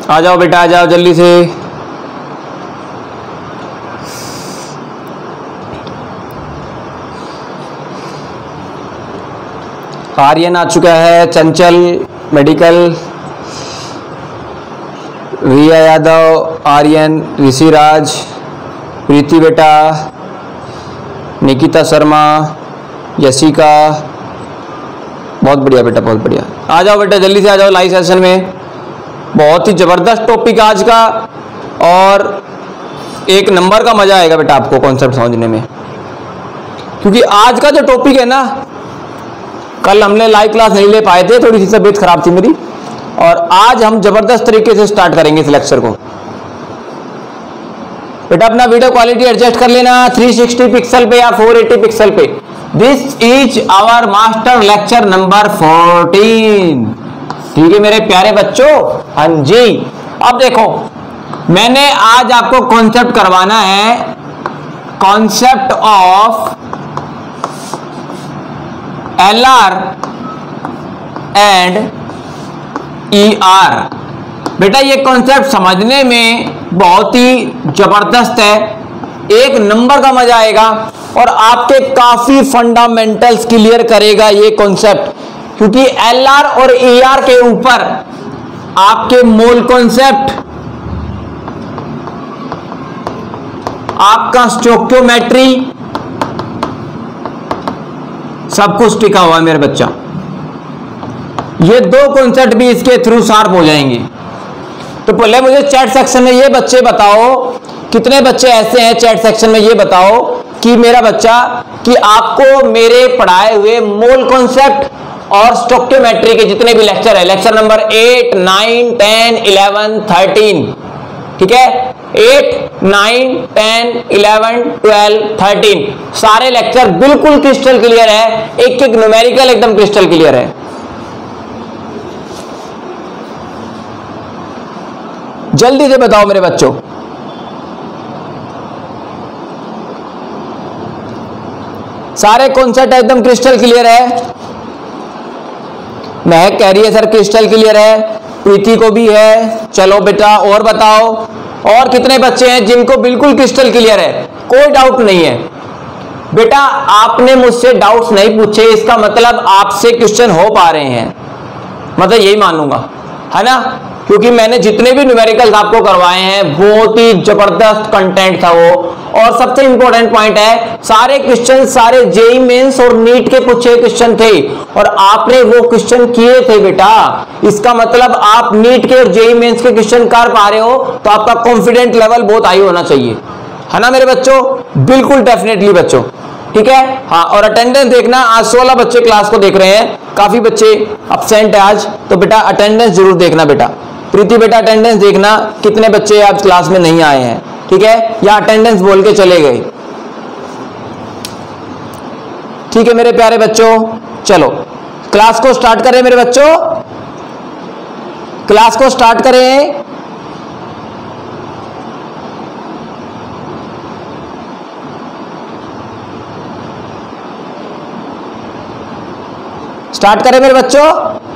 आ जाओ बेटा, आ जाओ जल्दी से। आर्यन आ चुका है, चंचल मेडिकल, रिया यादव, आर्यन, ऋषिराज, प्रीति बेटा, निकिता शर्मा, यशिका, बहुत बढ़िया बेटा, बहुत बढ़िया। आ जाओ बेटा जल्दी से, आ जाओ लाइव सेशन में। बहुत ही जबरदस्त टॉपिक आज का और एक नंबर का मजा आएगा बेटा आपको कॉन्सेप्ट समझने में, क्योंकि आज का जो टॉपिक है ना, कल हमने लाइव क्लास नहीं ले पाए थे, थोड़ी सी तबीयत खराब थी मेरी, और आज हम जबरदस्त तरीके से स्टार्ट करेंगे इस लेक्चर को। बेटा अपना वीडियो क्वालिटी एडजस्ट कर लेना 360 पिक्सल पे या 480 पिक्सल पे। This is our master lecture number 14। ठीक है मेरे प्यारे बच्चों, हाँ जी। अब देखो, मैंने आज आपको कॉन्सेप्ट करवाना है, concept of LR and ER। बेटा ये कॉन्सेप्ट समझने में बहुत ही जबरदस्त है, एक नंबर का मजा आएगा और आपके काफी फंडामेंटल्स क्लियर करेगा ये कॉन्सेप्ट, क्योंकि LR और ER के ऊपर आपके मोल कॉन्सेप्ट, आपका स्टोइकियोमेट्री, सब कुछ टिका हुआ है मेरे बच्चा। ये दो कॉन्सेप्ट भी इसके थ्रू शार्प हो जाएंगे। तो पहले मुझे चैट सेक्शन में ये बच्चे बताओ, कितने बच्चे ऐसे हैं चैट सेक्शन में ये बताओ कि मेरा बच्चा, कि आपको मेरे पढ़ाए हुए मोल कॉन्सेप्ट और स्टोइकियोमेट्री के जितने भी लेक्चर है, लेक्चर नंबर 8, 9, 10, 11, 13, ठीक है, 8, 9, 10, 11, 12, 13 सारे लेक्चर बिल्कुल क्रिस्टल क्लियर है, एक एक न्यूमेरिकल एकदम क्रिस्टल क्लियर है। जल्दी से बताओ मेरे बच्चों। सारे कॉन्सेप्ट एकदम क्रिस्टल क्लियर है। महक कह रही है सर क्रिस्टल क्लियर है, प्रीति को भी है। चलो बेटा और बताओ, और कितने बच्चे हैं जिनको बिल्कुल क्रिस्टल क्लियर है, कोई डाउट नहीं है। बेटा आपने मुझसे डाउट्स नहीं पूछे, इसका मतलब आपसे क्वेश्चन हो पा रहे हैं, मतलब यही मानूंगा, है ना, क्योंकि मैंने जितने भी न्यूमेरिकल्स आपको करवाए हैं बहुत ही जबरदस्त कंटेंट था वो। और सबसे इंपॉर्टेंट पॉइंट है, सारे क्वेश्चन सारे जेईई मेंस और नीट के पूछे क्वेश्चन थे और आपने वो क्वेश्चन किए थे बेटा। इसका मतलब आप नीट के और जेईई मेंस के क्वेश्चन कर पा रहे हो, तो आपका कॉन्फिडेंट लेवल बहुत हाई होना चाहिए, है ना मेरे बच्चों, बिल्कुल डेफिनेटली बच्चों, ठीक है। हाँ, और अटेंडेंस देखना, आज 16 बच्चे क्लास को देख रहे हैं, काफी बच्चे अब्सेंट है आज, तो बेटा अटेंडेंस जरूर देखना बेटा। प्रीति बेटा अटेंडेंस देखना, कितने बच्चे आज क्लास में नहीं आए हैं, ठीक है, या अटेंडेंस बोल के चले गए, ठीक है मेरे प्यारे बच्चों। चलो क्लास को स्टार्ट करें मेरे बच्चों, क्लास को स्टार्ट करें। स्टार्ट करें मेरे बच्चों,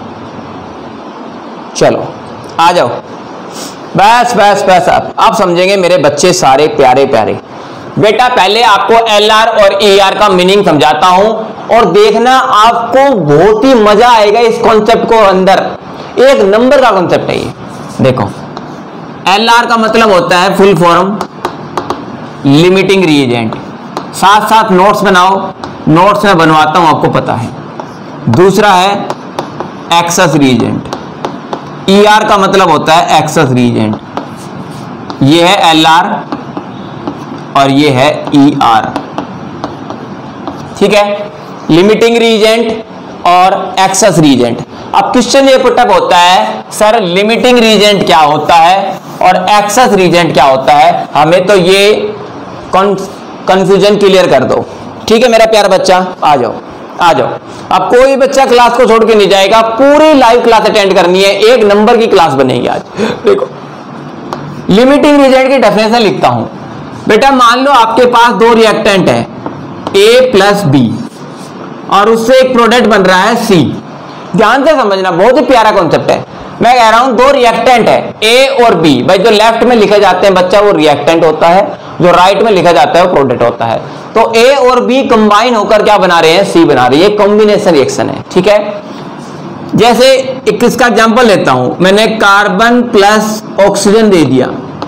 चलो आ जाओ। बस बस बस, आप समझेंगे मेरे बच्चे सारे प्यारे प्यारे। बेटा पहले आपको LR और ER का मीनिंग समझाता हूं और देखना आपको बहुत ही मजा आएगा इस कॉन्सेप्ट को अंदर, एक नंबर का कॉन्सेप्ट है ये। देखो LR का मतलब होता है फुल फॉर्म लिमिटिंग रीएजेंट, साथ साथ नोट्स बनाओ, नोट्स में बनवाता हूं आपको पता है। दूसरा है एक्सेस रीएजेंट, ER का मतलब होता है एक्सेस रीएजेंट, ये है LR और ये है ER, ठीक है, लिमिटिंग रीएजेंट और एक्सेस रीएजेंट। अब क्वेश्चन ये पुटअप होता है, सर लिमिटिंग रीएजेंट क्या होता है और एक्सेस रीएजेंट क्या होता है, हमें तो ये कंफ्यूजन क्लियर कर दो, ठीक है मेरा प्यारा बच्चा। आ जाओ आ जाओ, अब कोई बच्चा क्लास को छोड़ के नहीं जाएगा, पूरी लाइव क्लास अटेंड करनी है, एक नंबर की क्लास बनेगी आज। देखो लिमिटिंग रीएजेंट की डेफिनेशन लिखता हूं बेटा। मान लो आपके पास दो रिएक्टेंट है A प्लस B और उससे एक प्रोडक्ट बन रहा है C। ध्यान से समझना, बहुत ही प्यारा कॉन्सेप्ट है। मैं कह रहा हूं दो रिएक्टेंट है ए और बी। भाई जो लेफ्ट में लिखे जाते हैं बच्चा वो रिएक्टेंट होता है, जो राइट में लिखा जाता है वो प्रोडक्ट होता है। तो ए और बी कंबाइन होकर क्या बना रहे हैं, सी बना रही है। कॉम्बिनेशन रिएक्शन है, ठीक है। जैसे एक इसका एग्जांपल लेता हूं, मैंने कार्बन प्लस ऑक्सीजन दे दिया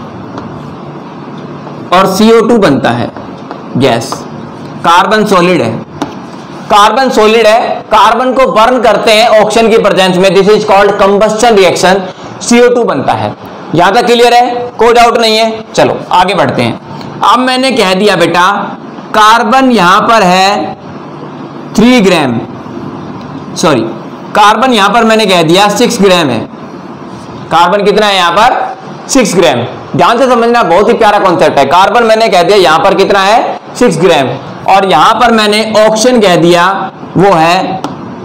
और CO2 बनता है गैस। कार्बन सॉलिड है, कार्बन सॉलिड है, कार्बन को बर्न करते हैं ऑक्सीजन की प्रेजेंस में, this is called combustion reaction, CO2 बनता है। यहां तक क्लियर है, कोई डाउट नहीं है। चलो आगे बढ़ते हैं। अब मैंने कह दिया बेटा कार्बन यहां पर है 3 ग्राम, सॉरी कार्बन यहां पर मैंने कह दिया 6 ग्राम है। कार्बन कितना है यहां पर 6 ग्राम। ध्यान से समझना, बहुत ही प्यारा कॉन्सेप्ट है। कार्बन मैंने कह दिया यहां पर कितना है 6 ग्राम, और यहां पर मैंने ऑक्सीजन कह दिया वो है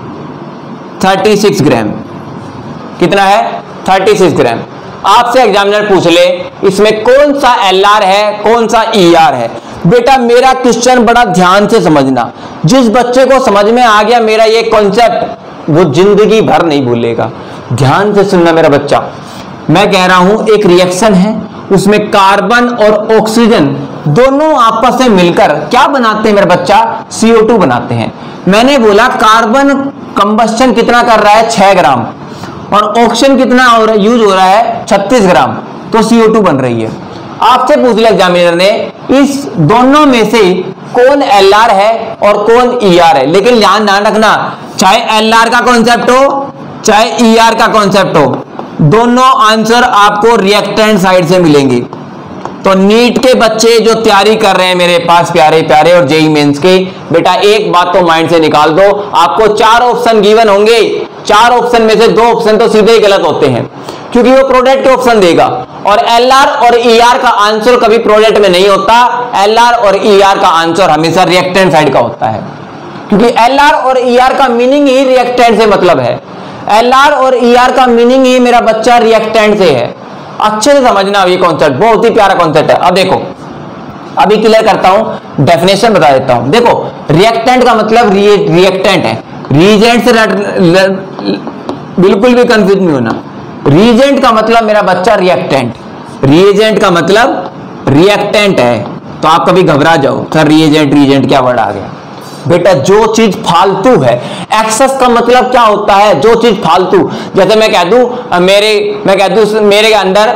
36 ग्राम। कितना है 36 ग्राम। आपसे एग्जामिनर पूछ ले इसमें कौन सा LR है कौन सा ER है। बेटा मेरा क्वेश्चन बड़ा ध्यान से समझना, जिस बच्चे को समझ में आ गया मेरा ये कॉन्सेप्ट वो जिंदगी भर नहीं भूलेगा। ध्यान से सुनना मेरा बच्चा, मैं कह रहा हूं एक रिएक्शन है, उसमें कार्बन और ऑक्सीजन दोनों आपस में मिलकर क्या बनाते हैं मेरा बच्चा, CO2 बनाते हैं। मैंने बोला कार्बन कंबस्शन कितना कर रहा है 6 ग्राम, और ऑक्सीजन कितना यूज हो रहा है 36 ग्राम, तो CO2 बन रही है। आपसे पूछ लिया एग्जामिनर ने इस दोनों में से कौन LR है और कौन ER है। लेकिन ध्यान रखना, चाहे LR का कॉन्सेप्ट हो चाहे ER का कॉन्सेप्ट हो, दोनों आंसर आपको रिएक्टेंट साइड से मिलेंगे। तो नीट के बच्चे जो तैयारी कर रहे हैं मेरे पास प्यारे प्यारे, और जेईई मेंस के, बेटा एक बात तो माइंड से निकाल दो, आपको 4 ऑप्शन गिवन होंगे, 4 ऑप्शन में से 2 ऑप्शन तो सीधे ही गलत होते हैं, क्योंकि वो प्रोडक्ट के ऑप्शन देगा। और LR और ER का आंसर कभी प्रोडक्ट में नहीं होता, LR और ER का आंसर हमेशा रिएक्टेंट साइड का होता है, क्योंकि LR और ER का मीनिंग ही रिएक्टेंट से मतलब है। LR और ER का मीनिंग ही मेरा बच्चा रिएक्टेंट से है। अच्छे से समझना ये कॉन्सेप्ट, बहुत ही प्यारा कॉन्सेप्ट है। अब देखो अभी क्लियर करता हूं, डेफिनेशन बता देता हूं। देखो रिएक्टेंट का मतलब रिएक्टेंट है, रीजेंट से बिल्कुल भी कंफ्यूज नहीं होना। रीजेंट का मतलब मेरा बच्चा रिएक्टेंट, रिएजेंट का मतलब रिएक्टेंट है। तो आप कभी घबरा जाओ सर रीजेंट क्या वर्ड आ गया। बेटा जो चीज फालतू है, एक्सेस का मतलब क्या होता है, जो चीज फालतू। जैसे मैं कह दूं मेरे अंदर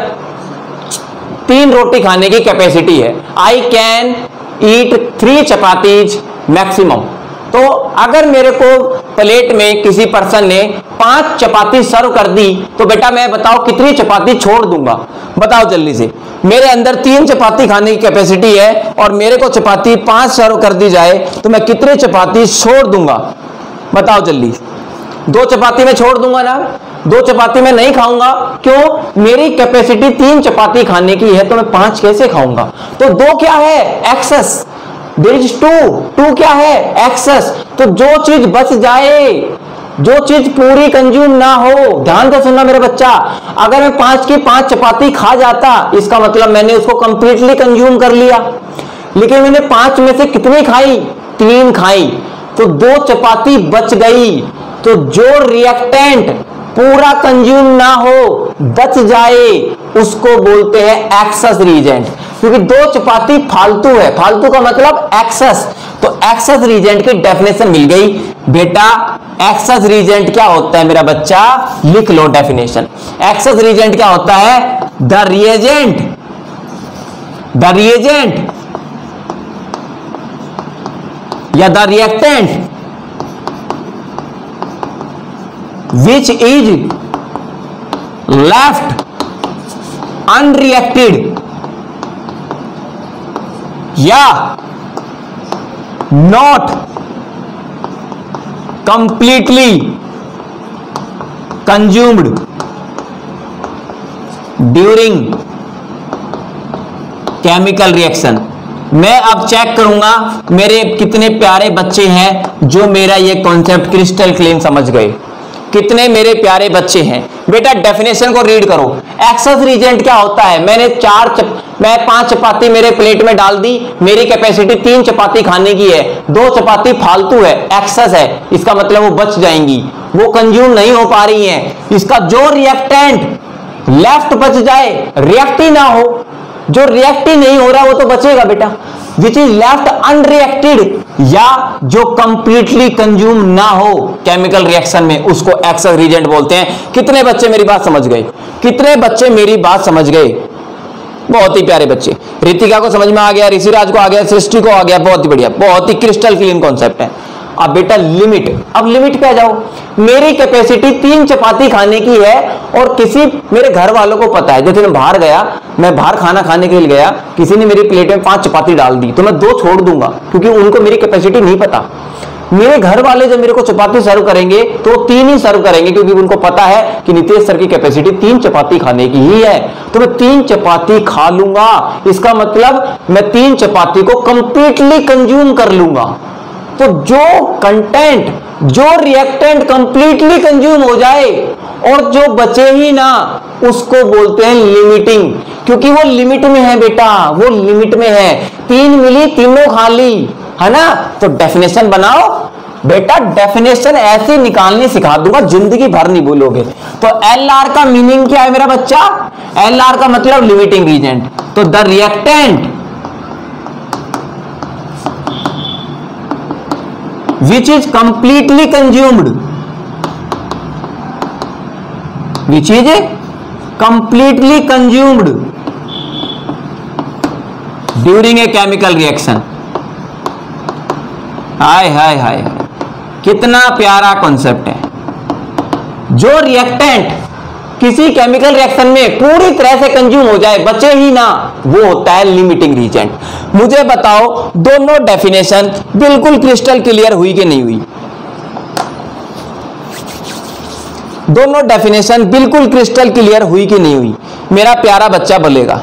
3 रोटी खाने की कैपेसिटी है, I can eat 3 chapatis maximum. तो अगर मेरे को प्लेट में किसी पर्सन ने 5 चपाती सर्व कर दी, तो बेटा मैं बताओ कितनी चपाती छोड़ दूंगा, बताओ जल्दी से। मेरे अंदर 3 चपाती खाने की कैपेसिटी है और मेरे को चपाती 5 सर्व कर दी जाए, तो मैं कितने चपाती छोड़ दूंगा, बताओ जल्दी। 2 चपाती में छोड़ दूंगा ना, 2 चपाती में नहीं खाऊंगा। क्यों, मेरी कैपेसिटी 3 चपाती खाने की है, तो मैं 5 कैसे खाऊंगा। तो 2 क्या है, एक्सेस। देयर इज 2 क्या है, एक्सेस। तो जो चीज बच जाए, जो चीज पूरी कंज्यूम ना हो, ध्यान से सुनना मेरा बच्चा, अगर मैं 5 की 5 चपाती खा जाता, इसका मतलब मैंने उसको कंप्लीटली कंज्यूम कर लिया। लेकिन मैंने 5 में से कितनी खाई, 3 खाई, तो 2 चपाती बच गई। तो जो रिएक्टेंट पूरा कंज्यूम ना हो, बच जाए, उसको बोलते हैं एक्सेस रीजेंट। क्योंकि 2 चपाती फालतू है, फालतू का मतलब एक्सेस। तो एक्सेस रीजेंट की डेफिनेशन मिल गई। बेटा एक्सेस रीजेंट क्या होता है मेरा बच्चा, लिख लो डेफिनेशन। एक्सेस रीजेंट क्या होता है, द रिएजेंट या the reactant which is left unreacted या not completely consumed during chemical reaction। मैं अब चेक करूंगा मेरे कितने प्यारे बच्चे हैं जो मेरा ये कॉन्सेप्ट क्रिस्टल क्लीन समझ गए, कितने मेरे प्यारे बच्चे हैं। बेटा डेफिनेशन को रीड करो। एक्सेस रीजेंट क्या होता है, मैं 5 चपाती मेरे प्लेट में डाल दी, मेरी कैपेसिटी 3 चपाती खाने की है, 2 चपाती फालतू है, एक्सेस है, इसका मतलब वो बच जाएंगी। वो कंज्यूम नहीं हो पा रही हैं। इसका जो रिएक्टेंट लेफ्ट बच जाए, रिएक्ट ही ना हो, जो रिएक्ट ही नहीं हो रहा वो तो बचेगा बेटा, विच इज लेफ्ट अनरिएक्टेड, या जो कंप्लीटली कंज्यूम ना हो केमिकल रिएक्शन में, उसको एक्सेस रिएजेंट बोलते हैं। कितने बच्चे मेरी बात समझ गए? कितने बच्चे मेरी बात समझ गए? बहुत ही प्यारे बच्चे। रितिका को समझ में आ गया, ऋषिराज को आ गया, सृष्टि को आ गया, बहुत ही बढ़िया, बहुत ही क्रिस्टल क्लीन कॉन्सेप्ट है। अब बेटा लिमिट, अब लिमिट पे आ जाओ। मेरी कैपेसिटी 3 चपाती खाने की है और किसी मेरे घर वालों को पता है, जैसे मैं बाहर गया, मैं बाहर खाना खाने के लिए गया, किसी ने मेरी प्लेट में 5 चपाती डाल दी तो मैं 2 छोड़ दूंगा, क्योंकि उनको मेरी कैपेसिटी नहीं पता। मेरे घर वाले जब मेरे को चपाती सर्व करेंगे तो 3 ही सर्व करेंगे, क्योंकि उनको पता है कि नितेश सर की कैपेसिटी 3 चपाती खाने की ही है, तो मैं 3 चपाती खा लूंगा। इसका मतलब मैं 3 चपाती को कंप्लीटली कंज्यूम कर लूंगा। तो जो कंटेंट, जो रिएक्टेंट कंप्लीटली कंज्यूम हो जाए और जो बचे ही ना, उसको बोलते हैं लिमिटिंग, क्योंकि वो लिमिट में है बेटा, वो लिमिट में है। 3 मिली, तीनों खा ली, है ना? तो डेफिनेशन बनाओ बेटा, डेफिनेशन ऐसे निकालनी सिखा दूंगा, जिंदगी भर नहीं भूलोगे। तो LR का मीनिंग क्या है मेरा बच्चा? LR का मतलब लिमिटिंग रीजेंट। तो the reactant which is completely consumed, which is completely consumed during a chemical reaction। Hi hi hi, कितना प्यारा कॉन्सेप्ट है। जो रिएक्टेंट किसी केमिकल रिएक्शन में पूरी तरह से कंज्यूम हो जाए, बचे ही ना, वो होता है लिमिटिंग रीजेंट। मुझे बताओ दोनों डेफिनेशन बिल्कुल क्रिस्टल क्लियर हुई कि नहीं हुई? दोनों डेफिनेशन बिल्कुल क्रिस्टल क्लियर हुई कि नहीं हुई? मेरा प्यारा बच्चा बोलेगा।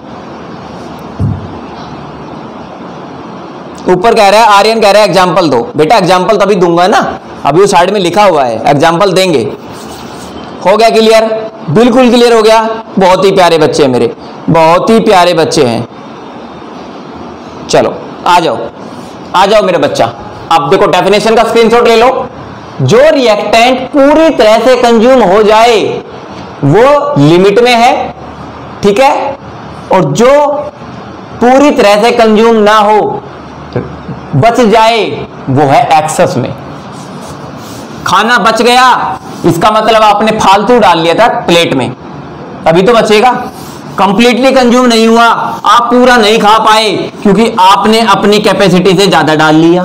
ऊपर कह रहा है, आर्यन कह रहा है एग्जाम्पल दो। बेटा एग्जाम्पल तभी दूंगा ना, अभी वो साइड में लिखा हुआ है, एग्जाम्पल देंगे। हो गया क्लियर? बिल्कुल क्लियर हो गया। बहुत ही प्यारे बच्चे हैं मेरे, बहुत ही प्यारे बच्चे हैं। चलो आ जाओ, आ जाओ मेरे बच्चा। अब देखो डेफिनेशन का स्क्रीनशॉट ले लो। जो रिएक्टेंट पूरी तरह से कंज्यूम हो जाए वो लिमिट में है, ठीक है, और जो पूरी तरह से कंज्यूम ना हो, बच जाए, वो है एक्सेस में। खाना बच गया, इसका मतलब आपने फालतू डाल लिया था प्लेट में, अभी तो बचेगा। कंप्लीटली कंज्यूम नहीं हुआ, आप पूरा नहीं खा पाए क्योंकि आपने अपनी कैपेसिटी से ज्यादा डाल लिया।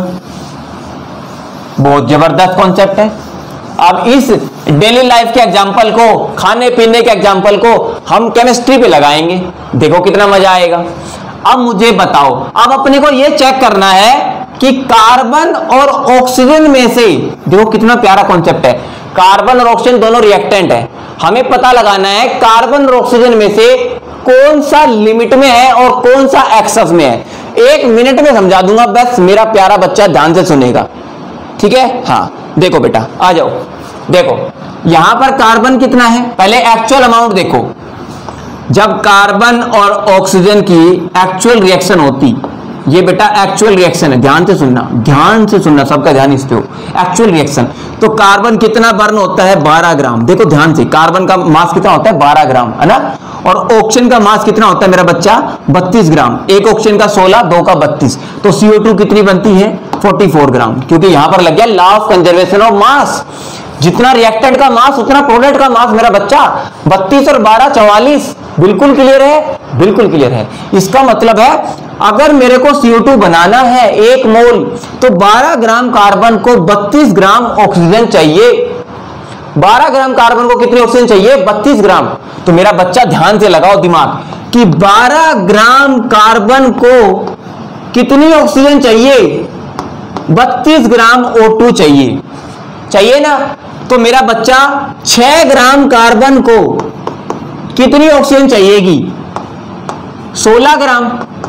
बहुत जबरदस्त कॉन्सेप्ट है। अब इस डेली लाइफ के एग्जांपल को, खाने पीने के एग्जांपल को हम केमिस्ट्री पे लगाएंगे, देखो कितना मजा आएगा। अब मुझे बताओ, अब अपने को यह चेक करना है कि कार्बन और ऑक्सीजन में से, देखो कितना प्यारा कॉन्सेप्ट है, कार्बन और ऑक्सीजन दोनों रिएक्टेंट है। हमें पता लगाना है कार्बन और ऑक्सीजन में से कौन सा लिमिट में है और कौन सा एक्सेस में है। 1 मिनट में समझा दूंगा, बस मेरा प्यारा बच्चा ध्यान से सुनेगा, ठीक है? हाँ देखो बेटा, आ जाओ। देखो यहां पर कार्बन कितना है, पहले एक्चुअल अमाउंट देखो। जब कार्बन और ऑक्सीजन की एक्चुअल रिएक्शन होती, ये बेटा एक्चुअल रिएक्शन है, ध्यान से सुनना, ध्यान से सुनना, सबका ध्यान इस पे हो। एक्चुअल रिएक्शन, तो कार्बन कितना बर्न होता है? 12 ग्राम। देखो ध्यान से, कार्बन का मास कितना होता है? 12 ग्राम, है ना? और ऑक्सीजन का मास कितना होता है मेरा बच्चा? 32 ग्राम। एक ऑक्सीजन का 16, 2 का 32, तो CO2 कितनी बनती है? 44 ग्राम, क्योंकि यहां पर लग गया law of conservation of mass. जितना रिएक्टेंट का मास उतना प्रोडक्ट का मास मेरा बच्चा। 32 और 12 44। बिल्कुल क्लियर है? बिल्कुल क्लियर है। इसका मतलब है अगर मेरे को CO2 बनाना है 1 मोल, तो 12 ग्राम कार्बन को 32 ग्राम ऑक्सीजन चाहिए। 12 ग्राम कार्बन को कितनी ऑक्सीजन चाहिए? 32 ग्राम। तो मेरा बच्चा ध्यान से लगाओ दिमाग कि 12 ग्राम कार्बन को कितनी ऑक्सीजन चाहिए? 32 ग्राम O2 चाहिए, चाहिए ना? तो मेरा बच्चा 6 ग्राम कार्बन को कितनी ऑक्सीजन चाहिएगी? 16 ग्राम।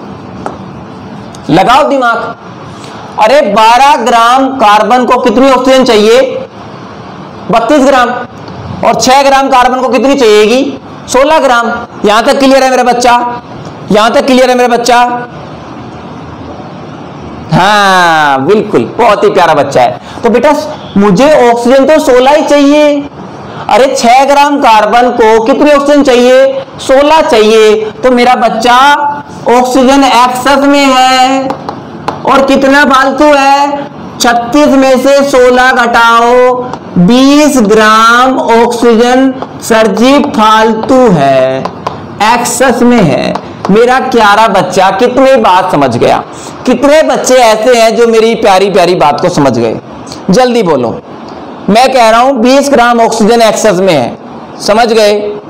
लगाओ दिमाग। अरे 12 ग्राम कार्बन को कितनी ऑक्सीजन चाहिए? 32 ग्राम। और 6 ग्राम कार्बन को कितनी चाहिएगी? 16 ग्राम। यहां तक क्लियर है मेरा बच्चा? यहां तक क्लियर है मेरा बच्चा? हाँ बिल्कुल, बहुत ही प्यारा बच्चा है। तो बेटा मुझे ऑक्सीजन तो 16 ही चाहिए। अरे 6 ग्राम कार्बन को कितनी ऑक्सीजन चाहिए? 16 चाहिए। तो मेरा बच्चा ऑक्सीजन एक्सेस में है और कितना फालतू है? 36 में से 16 घटाओ, 20 ग्राम ऑक्सीजन सर जी फालतू है, एक्सेस में है। मेरा प्यारा बच्चा कितनी बात समझ गया? कितने बच्चे ऐसे हैं जो मेरी प्यारी प्यारी बात को समझ गए? जल्दी बोलो। मैं कह रहा हूं 20 ग्राम ऑक्सीजन एक्सेस में है, समझ गए?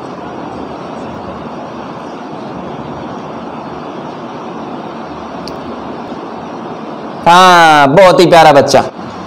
हाँ बहुत ही प्यारा बच्चा,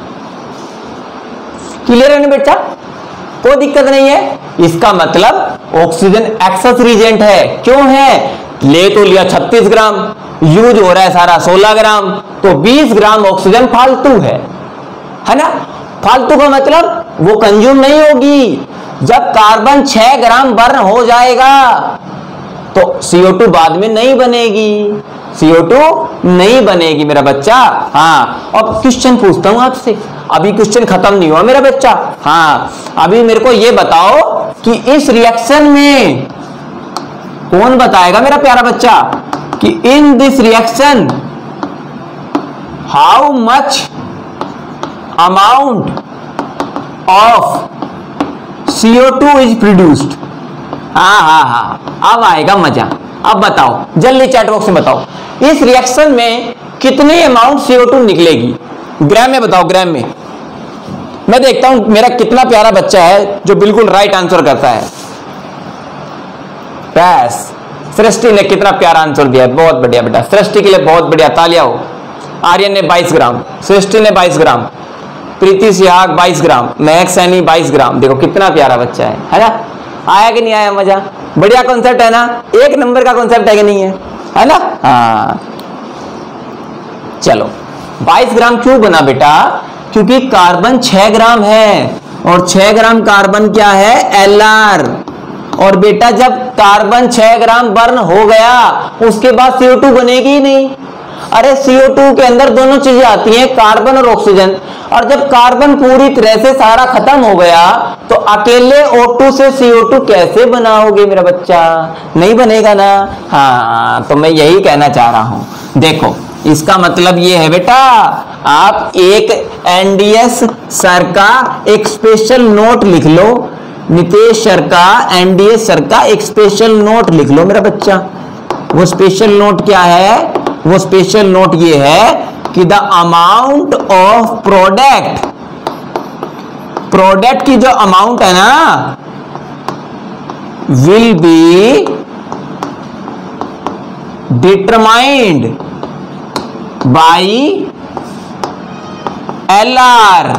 क्लियर है ना बेटा? कोई दिक्कत नहीं है। इसका मतलब ऑक्सीजन एक्सेस रीजेंट है। क्यों है? ले तो लिया 36 ग्राम, यूज हो रहा है सारा 16 ग्राम, तो 20 ग्राम ऑक्सीजन फालतू है ना? फालतू का मतलब वो कंज्यूम नहीं होगी। जब कार्बन 6 ग्राम बर्न हो जाएगा तो CO2 बाद में नहीं बनेगी, CO2 नहीं बनेगी मेरा बच्चा। हाँ, अब क्वेश्चन पूछता हूं आपसे, अभी क्वेश्चन खत्म नहीं हुआ मेरा बच्चा। हाँ, अभी मेरे को ये बताओ कि इस रिएक्शन में कौन बताएगा मेरा प्यारा बच्चा कि in this reaction how much amount of CO2 is produced? हाँ, अब आएगा मजा। अब बताओ जल्दी चैट बॉक्स में बताओ, इस रिएक्शन में कितनी अमाउंट CO2 निकलेगी? ग्राम में बताओ, ग्राम में। मैं देखता हूं मेरा कितना प्यारा बच्चा है जो बिल्कुल राइट आंसर करता है। बस सृष्टि ने कितना प्यारा आंसर दिया है, बहुत बढ़िया बेटा, सृष्टि के लिए बहुत बढ़िया, तालियां हो। आर्यन ने 22 ग्राम, सृष्टि ने 22 ग्राम, प्रीति सिहाग 22 ग्राम, महक सैनी 22 ग्राम। देखो कितना प्यारा बच्चा है ना? आया कि नहीं आया मजा? बढ़िया कॉन्सेप्ट है ना? एक नंबर का कॉन्सेप्ट है कि नहीं है ना? हाँ चलो, 22 ग्राम क्यों बना बेटा? क्योंकि कार्बन 6 ग्राम है और 6 ग्राम कार्बन क्या है? Lr। और बेटा जब कार्बन 6 ग्राम बर्न हो गया उसके बाद CO2 बनेगी ही नहीं। अरे CO2 के अंदर दोनों चीजें आती हैं, कार्बन और ऑक्सीजन, और जब कार्बन पूरी तरह से सारा खत्म हो गया तो अकेले O2 से CO2 कैसे बनाओगे मेरा बच्चा? नहीं बनेगा ना। हाँ, तो मैं यही कहना चाह रहा हूं। देखो इसका मतलब ये है बेटा, आप एक NDS सर का एक स्पेशल नोट लिख लो, नितेश सर का, NDS सर का एक स्पेशल नोट लिख लो मेरा बच्चा। वो स्पेशल नोट क्या है? वो स्पेशल नोट ये है कि द अमाउंट ऑफ प्रोडक्ट की जो अमाउंट है ना will be determined by Lr।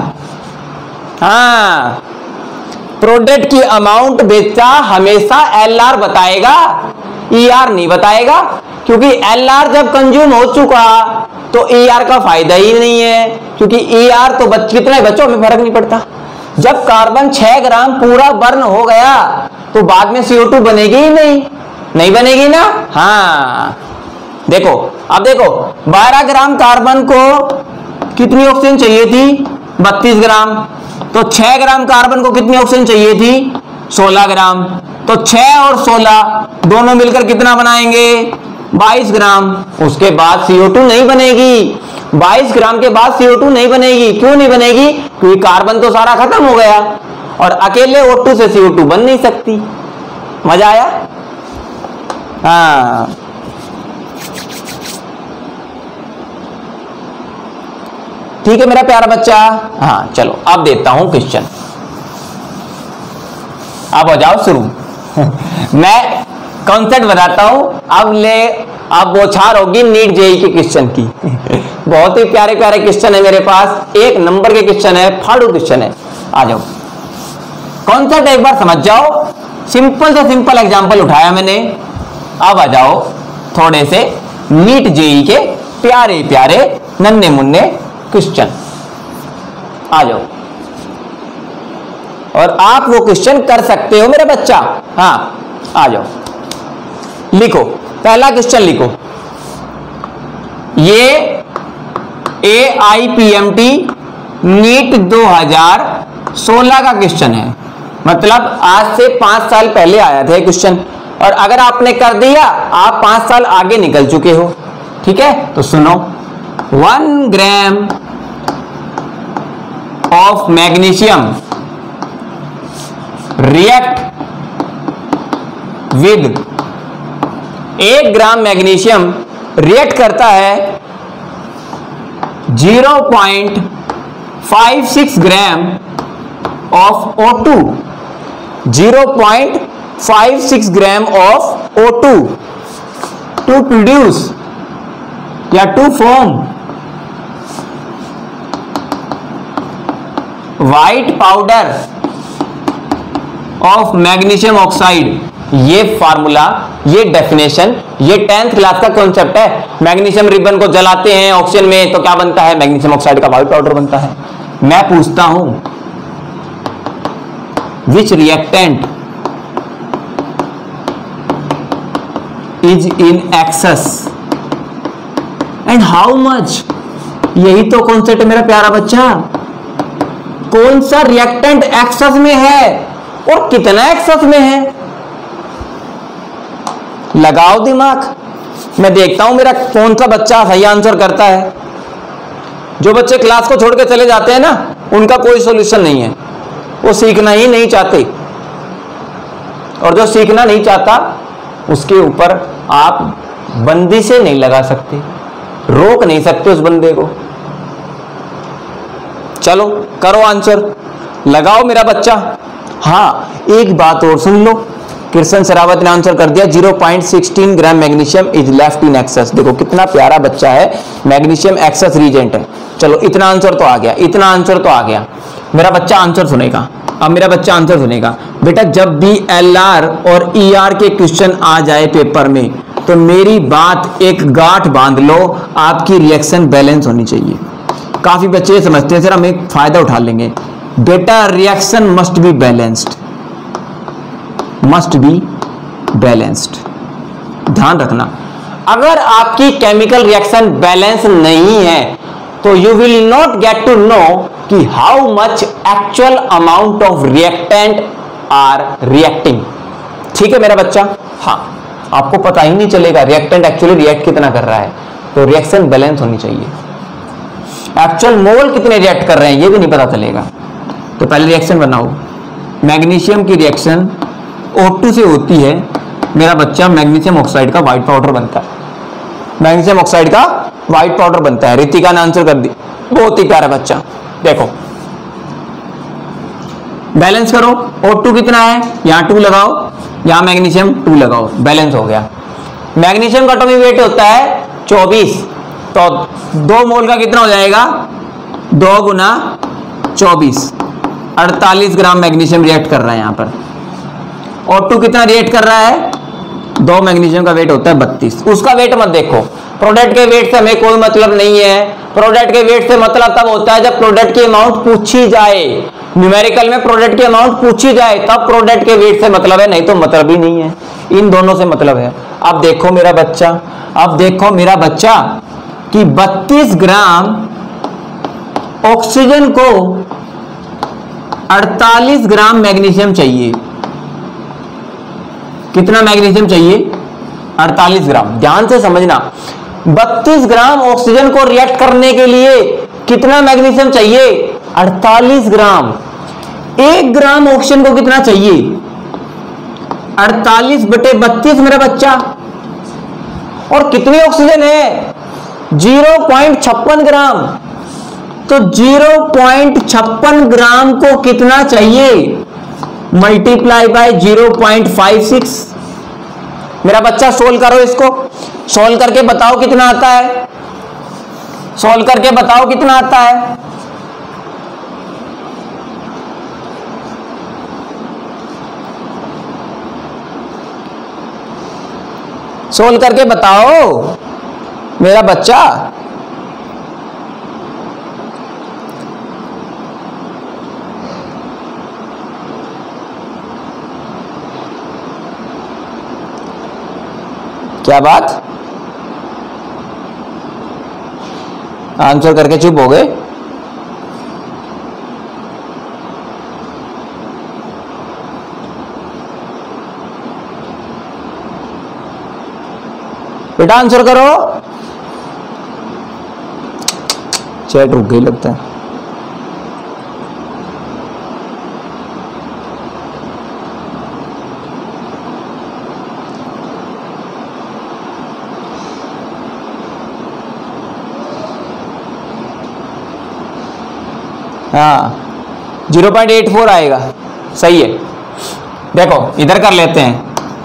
हाँ, प्रोडक्ट की अमाउंट बेचा हमेशा Lr बताएगा, ER नहीं बताएगा, क्योंकि Lr जब कंज्यूम हो चुका तो ER का फायदा ही नहीं है, क्योंकि ER तो कितने बच्चों में फर्क नहीं पड़ता। जब कार्बन 6 ग्राम पूरा बर्न हो गया तो बाद में CO2 बनेगी ही नहीं बनेगी ना। हाँ देखो, अब देखो 12 ग्राम कार्बन को कितनी ऑक्सीजन चाहिए थी? 32 ग्राम। तो 6 ग्राम कार्बन को कितनी ऑक्सीजन चाहिए थी? 16 ग्राम। तो 6 और 16 दोनों मिलकर कितना बनाएंगे? 22 ग्राम। उसके बाद CO2 नहीं बनेगी। 22 ग्राम के बाद CO2 नहीं बनेगी। क्यों नहीं बनेगी? क्योंकि कार्बन तो सारा खत्म हो गया और अकेले O2 से CO2 बन नहीं सकती। मजा आया? हाँ, ठीक है मेरा प्यारा बच्चा। हाँ चलो अब देता हूं क्वेश्चन, अब हो जाओ शुरू। मैं कॉन्सेप्ट बताता हूं, अब बौछार होगी नीट जेई के क्वेश्चन की। बहुत ही प्यारे प्यारे क्वेश्चन है मेरे पास, 1 नंबर के क्वेश्चन है, फाड़ू क्वेश्चन है। आ जाओ, कॉन्सेप्ट एक बार समझ जाओ, सिंपल से सिंपल एग्जांपल उठाया मैंने। अब आ जाओ थोड़े से नीट जेई के प्यारे प्यारे नन्हे मुन्ने क्वेश्चन, आ जाओ और आप वो क्वेश्चन कर सकते हो मेरा बच्चा। हाँ आ जाओ, लिखो पहला क्वेश्चन लिखो। ये AIPMT नीट 2016 का क्वेश्चन है, मतलब आज से 5 साल पहले आया था क्वेश्चन, और अगर आपने कर दिया आप 5 साल आगे निकल चुके हो। ठीक है, तो सुनो, 1 gram of magnesium react with 1 gram magnesium react करता है 0.56 gram of O2, 0.56 gram of O2 to produce या to form white powder of magnesium oxide. ये फार्मूला, ये डेफिनेशन, ये 10th क्लास का कॉन्सेप्ट है। मैग्नीशियम रिबन को जलाते हैं ऑक्सीजन में तो क्या बनता है? मैग्नीशियम ऑक्साइड का व्हाइट पाउडर बनता है। मैं पूछता हूं, which reactant is in excess and how much? यही तो कॉन्सेप्ट है मेरा प्यारा बच्चा। कौन सा रिएक्टेंट एक्सेस में है और कितना एक्सेस में है? लगाओ दिमाग। मैं देखता हूं मेरा कौन सा बच्चा सही आंसर करता है। जो बच्चे क्लास को छोड़ के चले जाते हैं ना, उनका कोई सॉल्यूशन नहीं है, वो सीखना ही नहीं चाहते। और जो सीखना नहीं चाहता उसके ऊपर आप बंदी से नहीं लगा सकते, रोक नहीं सकते उस बंदे को। चलो करो आंसर, लगाओ मेरा बच्चा। हाँ, एक बात और सुन लो, कृष्ण सरावत ने आंसर कर दिया 0.16 gram magnesium is left in excess. देखो कितना प्यारा बच्चा है, मैग्नीशियम एक्सेस रीजेंट है। चलो इतना आंसर तो आ गया, इतना आंसर तो आ गया। मेरा बच्चा आंसर सुनेगा, अब मेरा बच्चा आंसर सुनेगा। बेटा जब भी LR और ER के क्वेश्चन आ जाए पेपर में तो मेरी बात एक गांठ बांध लो, आपकी रिएक्शन बैलेंस होनी चाहिए। काफी बच्चे समझते हैं सर हम एक फायदा उठा लेंगे। बेटा reaction must be balanced, must be balanced. ध्यान रखना, अगर आपकी केमिकल रिएक्शन बैलेंस नहीं है तो you will not get to know कि how much actual amount of reactant are reacting. ठीक है मेरा बच्चा? हाँ, आपको पता ही नहीं चलेगा रिएक्टेंट एक्चुअली रिएक्ट कितना कर रहा है। तो रिएक्शन बैलेंस होनी चाहिए। एक्चुअल मोल कितने रिएक्ट कर रहे हैं ये भी नहीं पता चलेगा। तो पहले रिएक्शन बनाओ। मैग्नीशियम की रिएक्शन O2 से होती है मेरा बच्चा, मैग्नीशियम ऑक्साइड का व्हाइट पाउडर बनता है। मैग्नीशियम ऑक्साइड का व्हाइट पाउडर बनता है। रितिका ने आंसर कर दी, बहुत ही प्यारा बच्चा। देखो बैलेंस करो, O2 कितना है, यहां 2 लगाओ, यहां मैग्नीशियम 2 लगाओ, बैलेंस हो गया। मैग्नीशियम का एटॉमिक वेट होता है 24, तो 2 मोल का कितना हो जाएगा? 2 गुना 24, 48 ग्राम मैग्नीशियम रिएक्ट कर रहा है यहां पर। O2 कितना रिएक्ट कर रहा है? 2 मैग्नीशियम का वेट होता है 32। उसका वेट मत देखो, प्रोडक्ट के वेट से हमें कोई मतलब नहीं है। प्रोडक्ट के वेट से मतलब तब होता है जब प्रोडक्ट की अमाउंट पूछी जाए, न्यूमेरिकल में प्रोडक्ट की अमाउंट पूछी जाए तब प्रोडक्ट के वेट से मतलब है, नहीं तो मतलब ही नहीं है। इन दोनों से मतलब है। अब देखो मेरा बच्चा, अब देखो मेरा बच्चा कि 32 ग्राम ऑक्सीजन को 48 ग्राम मैग्नीशियम चाहिए। कितना मैग्नीशियम चाहिए? 48 ग्राम। ध्यान से समझना, 32 ग्राम ऑक्सीजन को रिएक्ट करने के लिए कितना मैग्नीशियम चाहिए? 48 ग्राम। 1 ग्राम ऑक्सीजन को कितना चाहिए? 48/32 मेरा बच्चा। और कितनी ऑक्सीजन है? 0.56 ग्राम। तो 0.56 ग्राम को कितना चाहिए? Multiply by 0.56। मेरा बच्चा सोल्व करो इसको, सोल्व करके बताओ कितना आता है, सोल्व करके बताओ कितना आता है। सोल्व करके बताओ मेरा बच्चा। क्या बात? आंसर करके चुप हो गए। बेटा आंसर करो। चैट रुक गई लगता है। हाँ 0.84 आएगा, सही है। देखो इधर कर लेते हैं,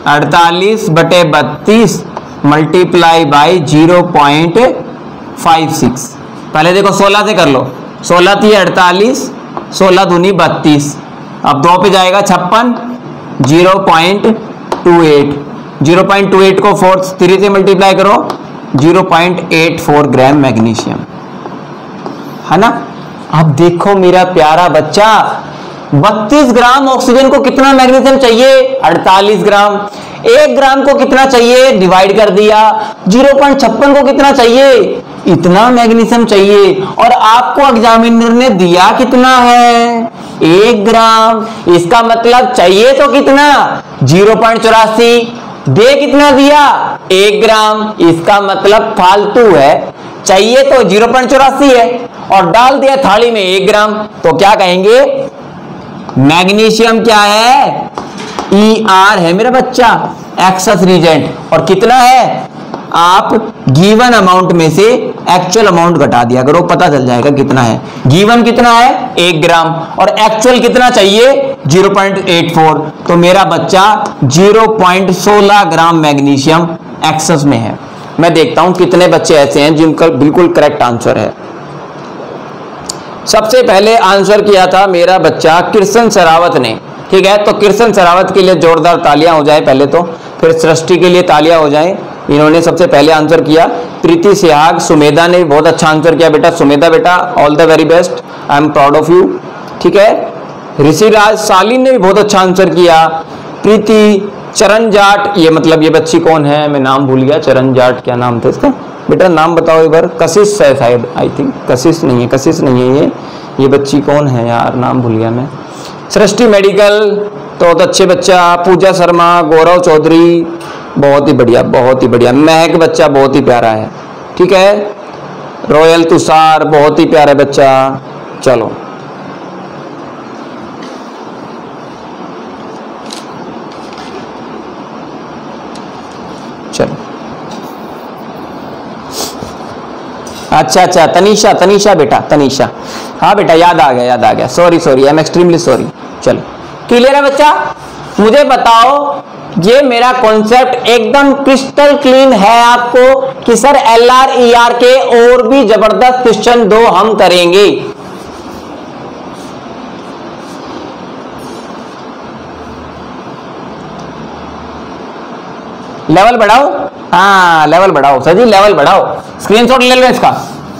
48/32 मल्टीप्लाई बाई 0.56। पहले देखो 16 से कर लो, 16 थी 48, 16 दूनी 32, अब 2 पे जाएगा 56, 0.28, 0.28 को 3 से मल्टीप्लाई करो, 0.84 ग्राम मैग्नीशियम, है ना। अब देखो मेरा प्यारा बच्चा, 32 ग्राम ऑक्सीजन को कितना मैग्नीशियम चाहिए? 48 ग्राम। 1 ग्राम को कितना चाहिए? डिवाइड कर दिया। 0.56 को कितना चाहिए? इतना मैग्नीशियम चाहिए। और आपको एग्जामिनर ने दिया कितना है? 1 ग्राम। इसका मतलब चाहिए तो कितना? 0.84। दे कितना दिया? 1 ग्राम। इसका मतलब फालतू है, चाहिए तो 0.84 है और डाल दिया थाली में 1 ग्राम। तो क्या कहेंगे? मैग्नीशियम क्या है? ER है मेरा बच्चा, एक्सेस रीजेंट। और कितना है? आप गिवन अमाउंट में से एक्चुअल अमाउंट घटा दिया करो, पता चल जाएगा कितना है। गिवन कितना है? 1 ग्राम। और एक्चुअल कितना चाहिए? 0.84। तो मेरा बच्चा 0.16 ग्राम मैग्नीशियम एक्सेस में है। मैं देखता हूं कितने बच्चे ऐसे हैं जिनका बिल्कुल करेक्ट आंसर है। सबसे पहले आंसर किया था मेरा बच्चा कृष्ण सरावत ने, ठीक है। तो कृष्ण सरावत के लिए जोरदार तालियां हो जाए पहले तो, फिर सृष्टि के लिए तालियां हो जाएं। इन्होंने सबसे पहले आंसर किया। प्रीति सिहाग, सुमेधा ने बहुत अच्छा आंसर किया बेटा। सुमेधा बेटा all the very best, I am proud of you, ठीक है। ऋषिराज सालिन ने भी बहुत अच्छा आंसर किया। प्रीति, चरण जाट, ये मतलब ये बच्ची कौन है? मैं नाम भूल गया। चरण जाट क्या नाम था इसका? बेटा नाम बताओ एक बार। कशिश है शायद, आई थिंक। कशिश नहीं है, कशिश नहीं है। ये बच्ची कौन है यार? नाम भूल गया मैं। सृष्टि मेडिकल तो बहुत अच्छे बच्चा। पूजा शर्मा, गौरव चौधरी, बहुत ही बढ़िया, बहुत ही बढ़िया। महक बच्चा बहुत ही प्यारा है, ठीक है। रॉयल तुषार बहुत ही प्यारा बच्चा। चलो चलो, अच्छा अच्छा, तनीषा, तनीषा बेटा, तनीषा, हाँ बेटा याद आ गया, याद आ गया। Sorry sorry, I am extremely sorry. चलो क्लियर है बच्चा? मुझे बताओ, ये मेरा कॉन्सेप्ट एकदम क्रिस्टल क्लीन है आपको कि सर LR ER के और भी जबरदस्त क्वेश्चन 2 हम करेंगे। लेवल बढ़ाओ, हाँ लेवल बढ़ाओ सर जी, लेवल बढ़ाओ। स्क्रीनशॉट ले लो इसका।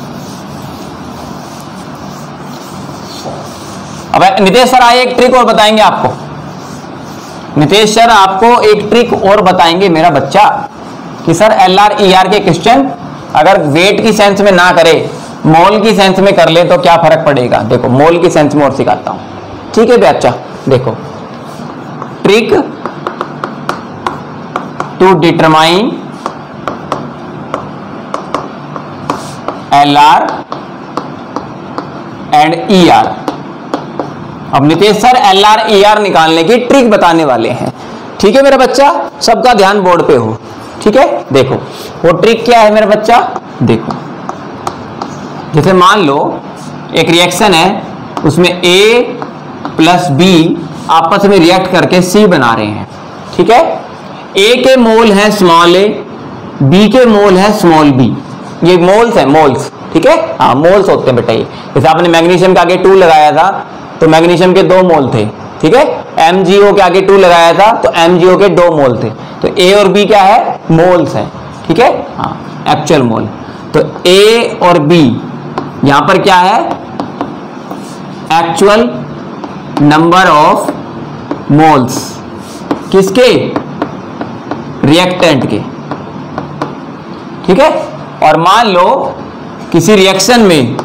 अब नितेश सर आए, एक ट्रिक और बताएंगे आपको। नितेश सर आपको एक ट्रिक और बताएंगे मेरा बच्चा कि सर LR ER के क्वेश्चन अगर वेट की सेंस में ना करे, मोल की सेंस में कर ले तो क्या फर्क पड़ेगा। देखो मोल की सेंस में और सिखाता हूं, ठीक है बच्चा। देखो trick to determine LR and ER। अब नितेश सर LR ER निकालने की ट्रिक बताने वाले हैं, ठीक है मेरा बच्चा। सबका ध्यान बोर्ड पे हो, ठीक है। देखो वो ट्रिक क्या है मेरा बच्चा, देखो जैसे मान लो एक रिएक्शन है, उसमें A प्लस B आपस में रिएक्ट करके C बना रहे हैं, ठीक है। A के मोल है स्मॉल a, B के मोल है स्मॉल b। ये मोल्स है, मोल्स, ठीक है। हाँ मोल्स होते हैं बेटा ये। जैसे आपने मैग्नीशियम के आगे 2 लगाया था तो मैग्नीशियम के 2 मोल थे, ठीक है। MgO के आगे 2 लगाया था तो MgO के 2 मोल थे। तो A और B क्या है? मोल्स है, ठीक है। हाँ एक्चुअल मोल। तो A और B यहां पर क्या है? एक्चुअल नंबर ऑफ मोल्स, किसके? रिएक्टेंट के, ठीक है। और मान लो किसी रिएक्शन में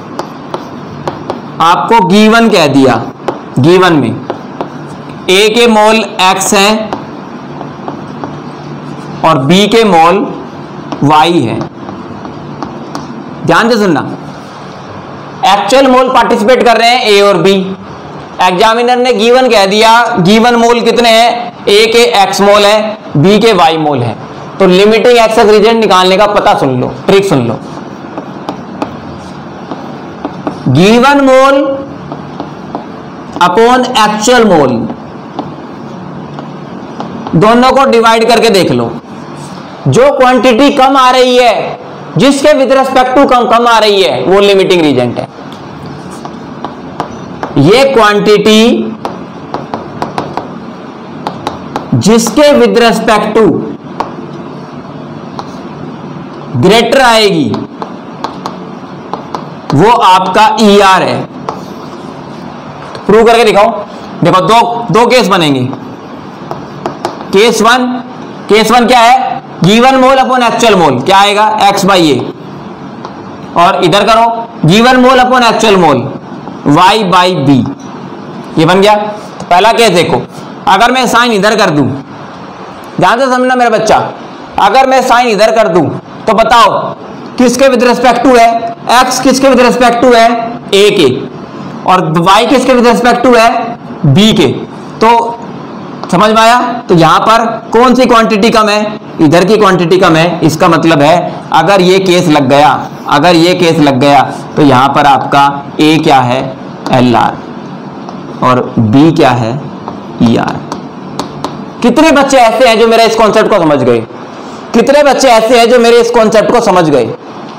आपको गिवन कह दिया, गिवन में ए के मोल x हैं और बी के मोल y है, ध्यान से सुनना। एक्चुअल मोल पार्टिसिपेट कर रहे हैं ए और बी। एग्जामिनर ने गिवन कह दिया, गिवन मोल कितने हैं, ए के x मोल है, बी के y मोल है। तो लिमिटिंग एक्सेस रीजन निकालने का पता सुन लो, ट्रिक सुन लो। Given mole upon actual mole, दोनों को डिवाइड करके देख लो। जो क्वांटिटी कम आ रही है, जिसके विद रेस्पेक्ट टू कम आ रही है, वो लिमिटिंग रीजेंट है। ये क्वांटिटी जिसके विद रेस्पेक्ट टू ग्रेटर आएगी, वो आपका ER है। प्रूव करके दिखाओ। देखो दो केस बनेंगे। केस वन क्या है, given mole upon actual mole, क्या आएगा x/a, और इधर करो given mole upon actual mole y/b, ये बन गया। तो पहला केस देखो, अगर मैं साइन इधर कर दूं, ध्यान से समझना मेरा बच्चा, अगर मैं साइन इधर कर दूं तो बताओ किसके विद रिस्पेक्ट टू है, x किसके विद रिस्पेक्ट टू है, a के, और y किसके विद रिस्पेक्ट टू है, b के। तो समझ में आया। तो यहां पर कौन सी क्वांटिटी कम है, इधर की क्वांटिटी कम है। इसका मतलब है अगर ये केस लग गया, अगर ये केस लग गया तो यहां पर आपका A क्या है, LR, और B क्या है, ER। कितने बच्चे ऐसे हैं जो मेरा इस कॉन्सेप्ट को समझ गए, कितने बच्चे ऐसे हैं जो मेरे इस कॉन्सेप्ट को समझ गए।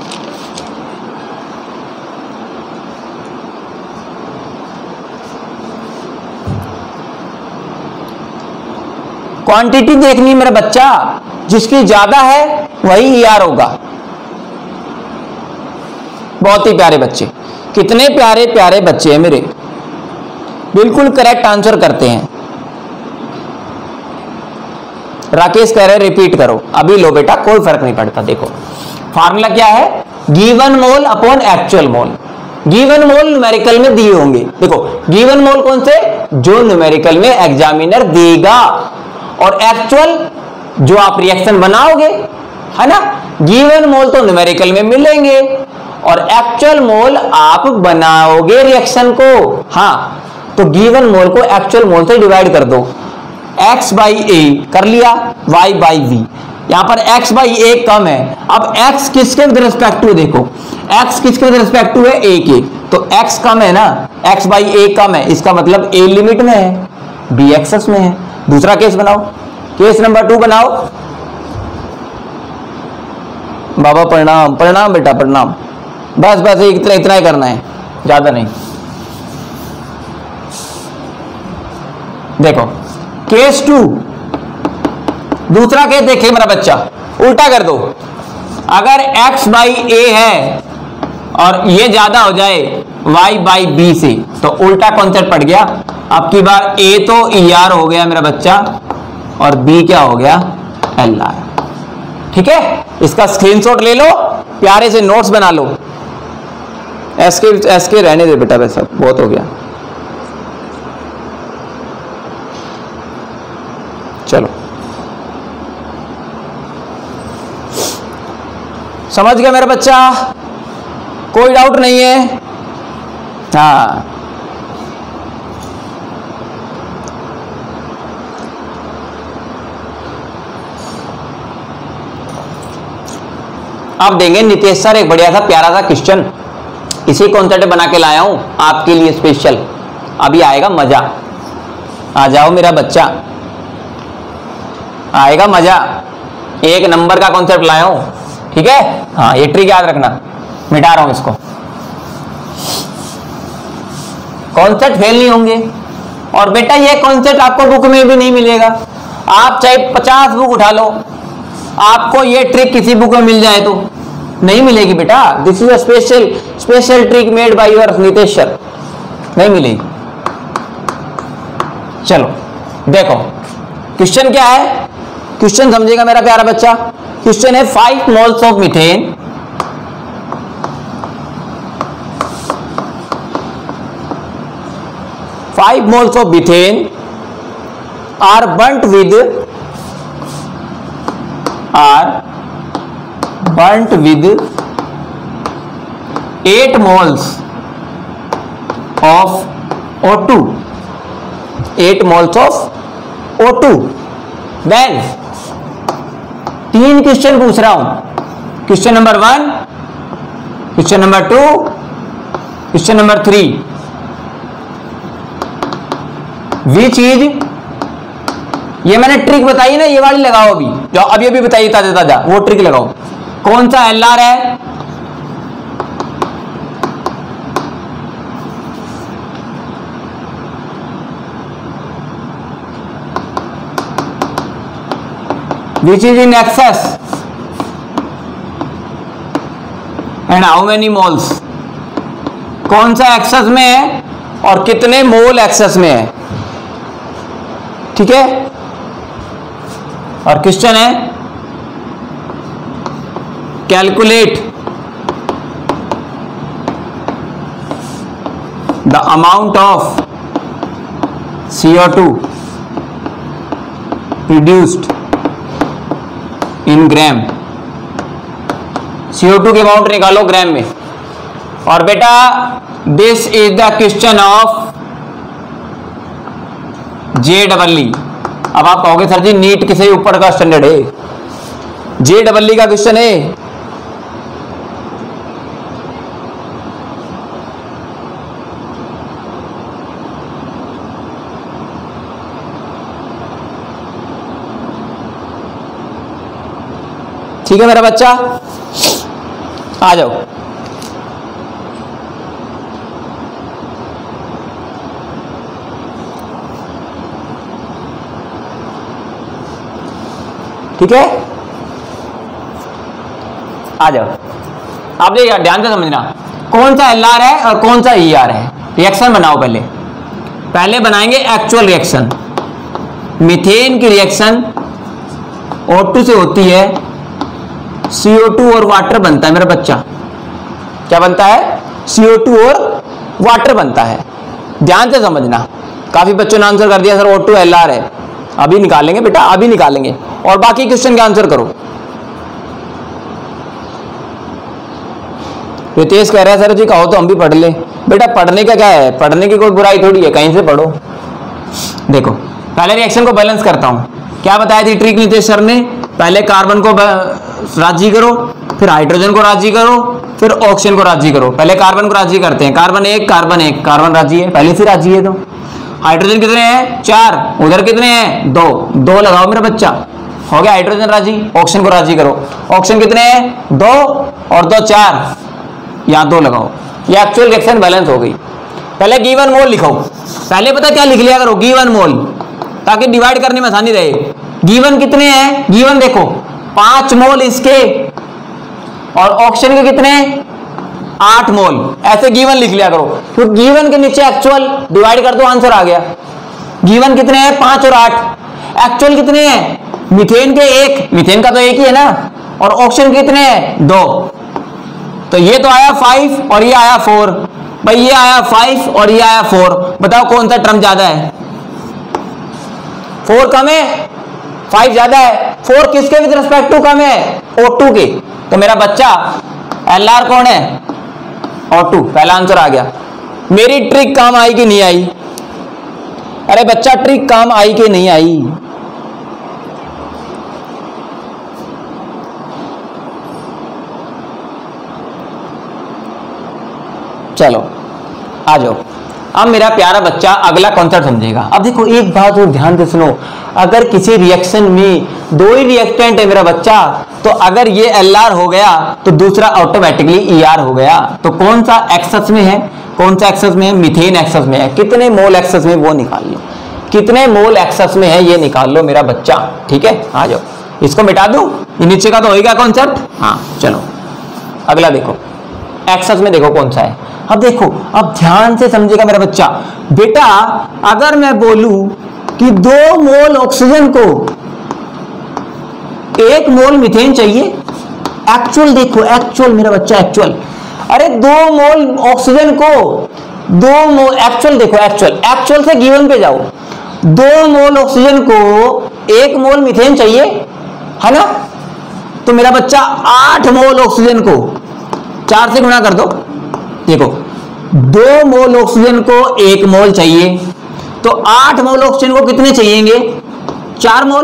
क्वांटिटी देखनी मेरा बच्चा, जिसकी ज्यादा है वही ER होगा। बहुत ही प्यारे बच्चे, कितने प्यारे प्यारे बच्चे हैं मेरे, बिल्कुल करेक्ट आंसर करते हैं। राकेश कह रहे रिपीट करो, अभी लो बेटा, कोई फर्क नहीं पड़ता। देखो फार्मूला क्या है, given mole upon actual mole. Given mole numerical में दिए होंगे। देखो गिवन मोल कौन से, जो न्यूमेरिकल में एग्जामिनर देगा, और एक्चुअल जो आप रिएक्शन बनाओगे, है ना। गिवन मोल तो न्यूमेरिकल में मिलेंगे और एक्चुअल मोल आप बनाओगे रिएक्शन को। हाँ, तो गिवन मोल को एक्चुअल मोल से डिवाइड कर दो, x/a कर लिया, y/v। यहां पर x/a कम है। अब x किसके विद रिस्पेक्ट टू, देखो x किसके विद रिस्पेक्ट टू है, a के, तो x कम है ना, x/a कम है, इसका मतलब a लिमिट में है, b एक्सेस में है। दूसरा केस बनाओ, केस नंबर 2 बनाओ। बाबा प्रणाम, प्रणाम बेटा प्रणाम। बस इतना ही करना है, ज्यादा नहीं। देखो केस 2, दूसरा केस देखिए मेरा बच्चा, उल्टा कर दो। अगर x/a है और ये ज्यादा हो जाए y/b से, तो उल्टा कॉन्सेप्ट पड़ गया। अब की बार a तो ER हो गया मेरा बच्चा, और b क्या हो गया, LR। ठीक है, इसका स्क्रीनशॉट ले लो, प्यारे से नोट्स बना लो। एसके रहने दे बेटा, वैसा बहुत हो गया। चलो समझ गया मेरा बच्चा, कोई डाउट नहीं है। हाँ अब देंगे नितेश सर एक बढ़िया सा प्यारा सा क्वेश्चन, इसी कॉन्सेप्ट बना के लाया हूं आपके लिए स्पेशल। अभी आएगा मजा, आ जाओ मेरा बच्चा, आएगा मजा। एक नंबर का कॉन्सेप्ट लाया हूं, ठीक है। हाँ ये ट्रिक याद रखना, मिटा रहा हूं इसको। कॉन्सेप्ट फेल नहीं होंगे, और बेटा ये कॉन्सेप्ट आपको बुक में भी नहीं मिलेगा। आप चाहे 50 बुक उठा लो, आपको ये ट्रिक किसी बुक में मिल जाए तो नहीं मिलेगी बेटा। This is a special trick made by your Nitesh sir, नहीं मिलेगी। चलो देखो क्वेश्चन क्या है, क्वेश्चन समझेगा मेरा प्यारा बच्चा। क्वेश्चन है 5 moles of methane 5 moles of methane are burnt with 8 moles of O2, 8 moles of O2, then 3 question पूछ रहा हूं, question number 1, question number 2, question number 3, which is, ये मैंने ट्रिक बताई ना, ये वाली लगाओ अभी, जो अभी अभी बताइए ताजा ताजा, वो ट्रिक लगाओ। कौन सा एलआर है? Which is in excess and how many moles, कौन सा एक्सेस में है और कितने मोल एक्सेस में है, ठीक है। और क्वेश्चन है calculate the amount of CO2 produced in gram, CO2 के अमाउंट निकालो ग्राम में। और बेटा this is the question of JEE। अब आप कहोगे सर जी नीट किसे ऊपर का स्टैंडर्ड है, JEE का क्वेश्चन है। ठीक है मेरा बच्चा, आ जाओ। ठीक है, आ जाओ। आप देखिए ध्यान से समझना, कौन सा एलआर है और कौन सा ER है। रिएक्शन बनाओ, पहले बनाएंगे एक्चुअल रिएक्शन। मीथेन की रिएक्शन O2 से होती है, CO2 और वाटर बनता है मेरा बच्चा। क्या बनता है? CO2 और वाटर बनता है। ध्यान से समझना, काफी बच्चों ने आंसर कर दिया सर O2 LR है। अभी निकालेंगे बेटा, अभी निकालेंगे, और बाकी क्वेश्चन का आंसर करो। रितेश कह रहा है सर जी कहो तो हम भी पढ़ ले। बेटा पढ़ने का क्या है, पढ़ने की कोई बुराई थोड़ी है, कहीं से पढ़ो। देखो पहले रिएक्शन को बैलेंस करता हूं। क्या बताया थी ट्रिक नितेश सर ने? पहले कार्बन को राजी करो, फिर हाइड्रोजन को राजी करो, फिर ऑक्सीजन को राजी करो। पहले कार्बन को राजी करते हैं, कार्बन 1 कार्बन 1, कार्बन राजी है, पहले से राजी है। तो हाइड्रोजन कितने हैं? 4, उधर कितने हैं? 2, 2 लगाओ मेरा बच्चा, हो गया हाइड्रोजन राजी। ऑक्सीजन को राजी करो, ऑक्सीजन कितने हैं? 2 और 2 4, यहां 2 लगाओ। ये एक्चुअल रिएक्शन बैलेंस हो गई। पहले गिवन मोल लिखो, पहले पता क्या लिख लिया करो, गिवन मोल, ताकि डिवाइड करने में आसानी रहे। गिवन कितने हैं? गिवन देखो 5 मोल इसके, और ऑक्सीजन के कितने? 8 मोल। ऐसे गिवन लिख लिया करो, तो गिवन के नीचे एक्चुअल डिवाइड कर दो, आंसर आ गया। गिवन कितने हैं? 5 और 8। एक्चुअल कितने हैं? मीथेन के 1, मीथेन का तो 1 ही है ना, और ऑक्सीजन कितने हैं? 2। तो ये तो आया 5 और ये आया 4। भाई ये आया 5 और ये आया 4, बताओ कौन सा टर्म ज्यादा है? 4 कम है, 5 ज्यादा है। 4 किसके विद रिस्पेक्ट टू कम है? O2 के। तो मेरा बच्चा LR कौन है? O2। पहला आंसर आ गया। मेरी ट्रिक काम आई कि नहीं आई? अरे बच्चा ट्रिक काम आई कि नहीं आई? चलो आ जाओ। अब मेरा प्यारा बच्चा अगला कॉन्सेप्ट समझेगा। अब देखो एक बात और ध्यान से सुनो, अगर किसी रिएक्शन में 2 ही रिएक्टेंट है मेरा बच्चा, तो अगर ये LR हो गया तो दूसरा ऑटोमेटिकली ER हो गया। तो कौन सा एक्सेस में है? कौन सा एक्सेस में है? मीथेन एक्सेस में है। कितने मोल एक्सेस में, वो निकाल लो। कितने मोल एक्सेस में है ये निकाल लो मेरा बच्चा। ठीक है, आ जाओ। इसको मिटा दूं, ये नीचे का तो होगा कॉन्सेप्ट। हाँ चलो अगला देखो, एक्सेस में देखो कौन सा है। अब देखो, अब ध्यान से समझेगा मेरा बच्चा। बेटा अगर मैं बोलूं कि 2 मोल ऑक्सीजन को 1 मोल मीथेन चाहिए, एक्चुअल देखो, एक्चुअल मेरा बच्चा, एक्चुअल। अरे 2 मोल ऑक्सीजन को 2 मोल एक्चुअल, देखो एक्चुअल से गिवन पे जाओ। 2 मोल ऑक्सीजन को 1 मोल मीथेन चाहिए, है ना? तो मेरा बच्चा 8 मोल ऑक्सीजन को 4 से गुणा कर दो। देखो 2 मोल ऑक्सीजन को 1 मोल चाहिए, तो 8 मोल ऑक्सीजन को कितने चाहिएंगे? 4 मोल।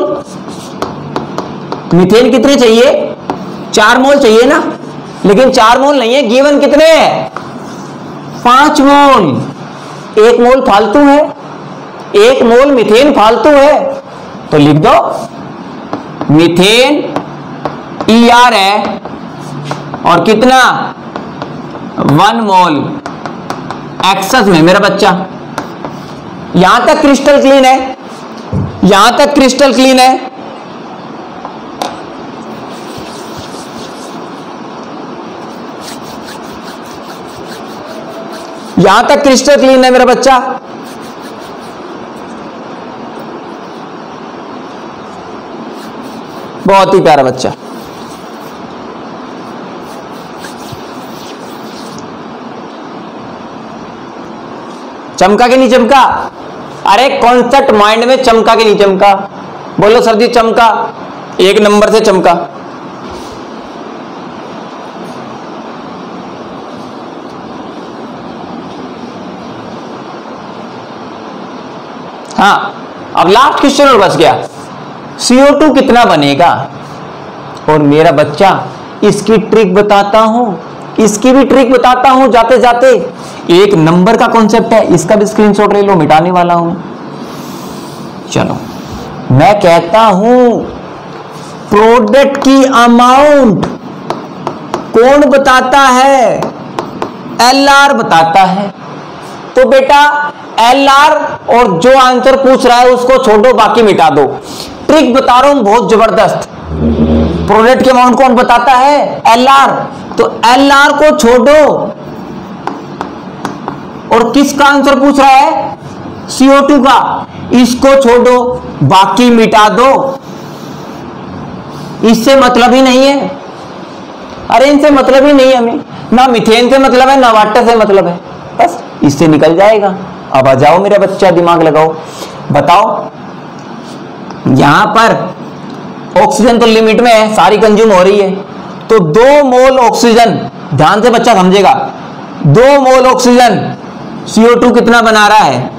मीथेन कितने चाहिए? 4 मोल चाहिए ना, लेकिन 4 मोल नहीं है, गिवन कितने हैं? 5 मोल। 1 मोल फालतू है, 1 मोल मीथेन फालतू है, तो लिख दो मीथेन ER है और कितना? 1 मोल एक्सेस में मेरा बच्चा। यहां तक क्रिस्टल क्लीन है, यहां तक क्रिस्टल क्लीन है। यहां तक क्रिस्टल क्लीन है मेरा बच्चा। बहुत ही प्यारा बच्चा। चमका कि नहीं चमका? अरे कॉन्सेप्ट माइंड में चमका कि नहीं चमका? बोलो सर जी चमका, 1 नंबर से चमका। हाँ, अब लास्ट क्वेश्चन और बच गया। CO2 कितना बनेगा? और मेरा बच्चा इसकी ट्रिक बताता हूं, इसकी भी ट्रिक बताता हूं जाते जाते। 1 नंबर का कॉन्सेप्ट है, इसका भी स्क्रीनशॉट ले लो, मिटाने वाला हूं। चलो मैं कहता हूं प्रोडक्ट की अमाउंट कौन बताता है? LR बताता है। तो बेटा LR और जो आंसर पूछ रहा है उसको छोड़ो, बाकी मिटा दो। ट्रिक बता रहा हूं बहुत जबरदस्त। प्रोडक्ट की अमाउंट कौन बताता है? LR। तो LR को छोड़ो और किसका आंसर पूछ रहा है? CO2 का। इसको छोड़ो, बाकी मिटा दो। इससे मतलब ही नहीं है। अरे इनसे मतलब ही नहीं है हमें, ना मीथेन से मतलब है ना वाटर से मतलब है, बस इससे निकल जाएगा। अब आ जाओ मेरा बच्चा, दिमाग लगाओ, बताओ। यहां पर ऑक्सीजन तो लिमिट में है, सारी कंज्यूम हो रही है, तो 2 मोल ऑक्सीजन, ध्यान से बच्चा समझेगा, 2 मोल ऑक्सीजन CO2 कितना बना रहा है?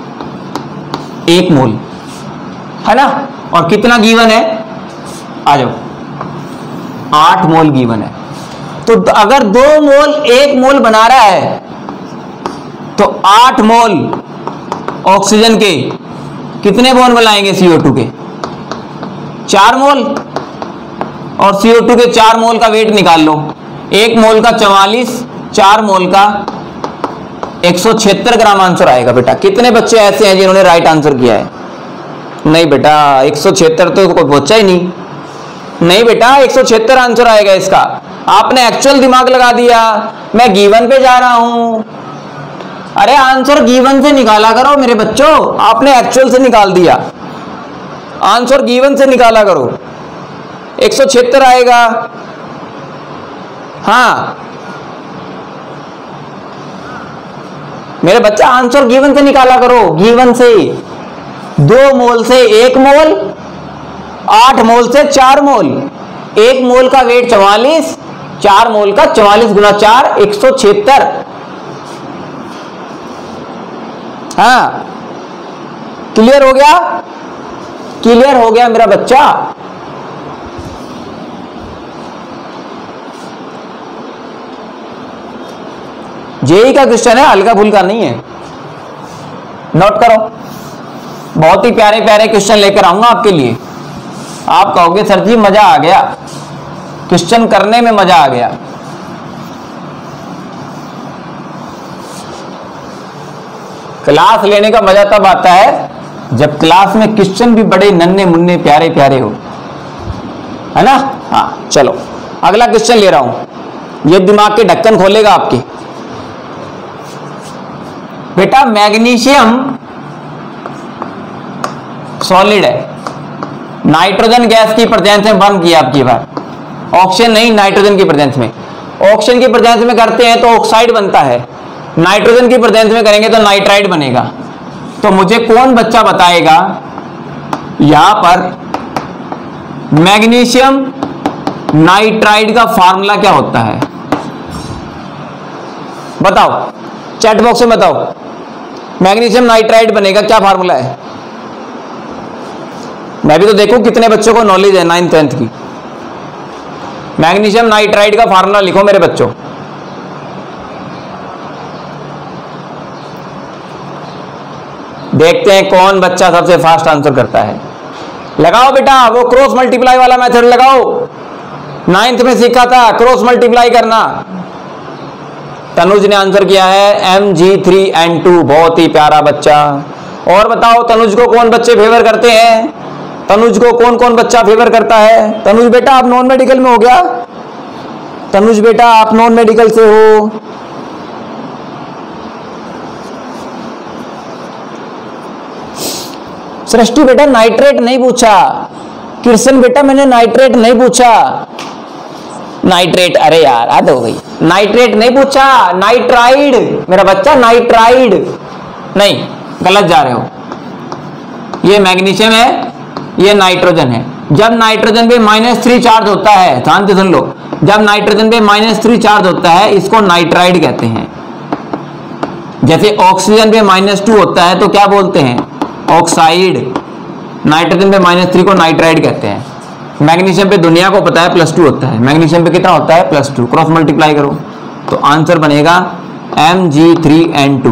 1 मोल, है ना? और कितना गिवन है? आ जाओ, 8 मोल गिवन है। तो अगर 2 मोल 1 मोल बना रहा है, तो 8 मोल ऑक्सीजन के कितने बॉन्ड बनाएंगे CO2 के? 4 मोल। और CO2 के 4 मोल का वेट निकाल लो। 1 मोल का 44, 4 मोल का 176 ग्राम आंसर आएगा। बेटा कितने बच्चे ऐसे हैं जिन्होंने राइट आंसर किया है? नहीं बेटा 176 तो कोई बच्चा ही नहीं। नहीं बेटा 176 आंसर आएगा इसका। आपने एक्चुअल दिमाग लगा दिया, मैं गिवन पे जा रहा हूं। अरे आंसर गिवन से निकाला करो मेरे बच्चों, आपने एक्चुअल से निकाल दिया। आंसर गिवन से निकाला करो, 176 आएगा। हाँ मेरे बच्चा आंसर गिवन से निकाला करो, गिवन से। 2 मोल से 1 मोल, 8 मोल से 4 मोल, 1 मोल का वेट 44, 4 मोल का 44 गुना 4 176। हाँ क्लियर हो गया? क्लियर हो गया मेरा बच्चा? जेई का क्वेश्चन है, हल्का फुल्का नहीं है, नोट करो। बहुत ही प्यारे प्यारे क्वेश्चन लेकर आऊंगा आपके लिए। आप कहोगे सर जी मजा आ गया, क्वेश्चन करने में मजा आ गया। क्लास लेने का मजा तब आता है जब क्लास में क्वेश्चन भी बड़े नन्हे मुन्ने प्यारे प्यारे हो, है ना? हाँ चलो अगला क्वेश्चन ले रहा हूं, ये दिमाग के ढक्कन खोलेगा आपके। बेटा मैग्नीशियम सॉलिड है, नाइट्रोजन गैस की प्रेजेंस में बंद किया आपकी बार, ऑक्सीजन नहीं नाइट्रोजन की प्रेजेंस में। ऑक्सीजन की प्रेजेंस में करते हैं तो ऑक्साइड बनता है, नाइट्रोजन की प्रेजेंस में करेंगे तो नाइट्राइड बनेगा। तो मुझे कौन बच्चा बताएगा यहां पर मैग्नीशियम नाइट्राइड का फार्मूला क्या होता है? बताओ, चैट बॉक्स में बताओ। मैग्नीशियम नाइट्राइड बनेगा, क्या फार्मूला है? मैं भी तो देखूं कितने बच्चों को नॉलेज है 9th 10th की। मैग्नीशियम नाइट्राइड का फार्मूला लिखो मेरे बच्चों। देखते हैं कौन बच्चा सबसे फास्ट आंसर करता है। लगाओ बेटा, वो क्रॉस मल्टीप्लाई वाला मेथड लगाओ, 9th में सीखा था क्रॉस मल्टीप्लाई करना। तनुज ने आंसर किया है Mg3N2, बहुत ही प्यारा बच्चा। और बताओ तनुज को कौन बच्चे फेवर करते हैं? तनुज को कौन कौन बच्चा फेवर करता है? तनुज बेटा आप नॉन मेडिकल में हो गया? तनुज बेटा आप नॉन मेडिकल से हो? सृष्टि बेटा नाइट्रेट नहीं पूछा। कृष्ण बेटा मैंने नाइट्रेट नहीं पूछा। नाइट्रेट, अरे यार हद हो गई, नाइट्रेट नहीं पूछा, नाइट्राइड मेरा बच्चा, नाइट्राइड नहीं, गलत जा रहे हो। ये मैग्नीशियम है, ये नाइट्रोजन है। जब नाइट्रोजन पे -3 चार्ज होता है, ध्यान से सुन लो, जब नाइट्रोजन पे -3 चार्ज होता है इसको नाइट्राइड कहते हैं। जैसे ऑक्सीजन पे -2 होता है तो क्या बोलते हैं? ऑक्साइड। नाइट्रोजन पे -3 को नाइट्राइड कहते हैं। मैग्नीशियम पे दुनिया को पता है +2 होता है, मैग्नीशियम पे कितना होता है? +2। क्रॉस मल्टीप्लाई करो तो आंसर बनेगा Mg3N2।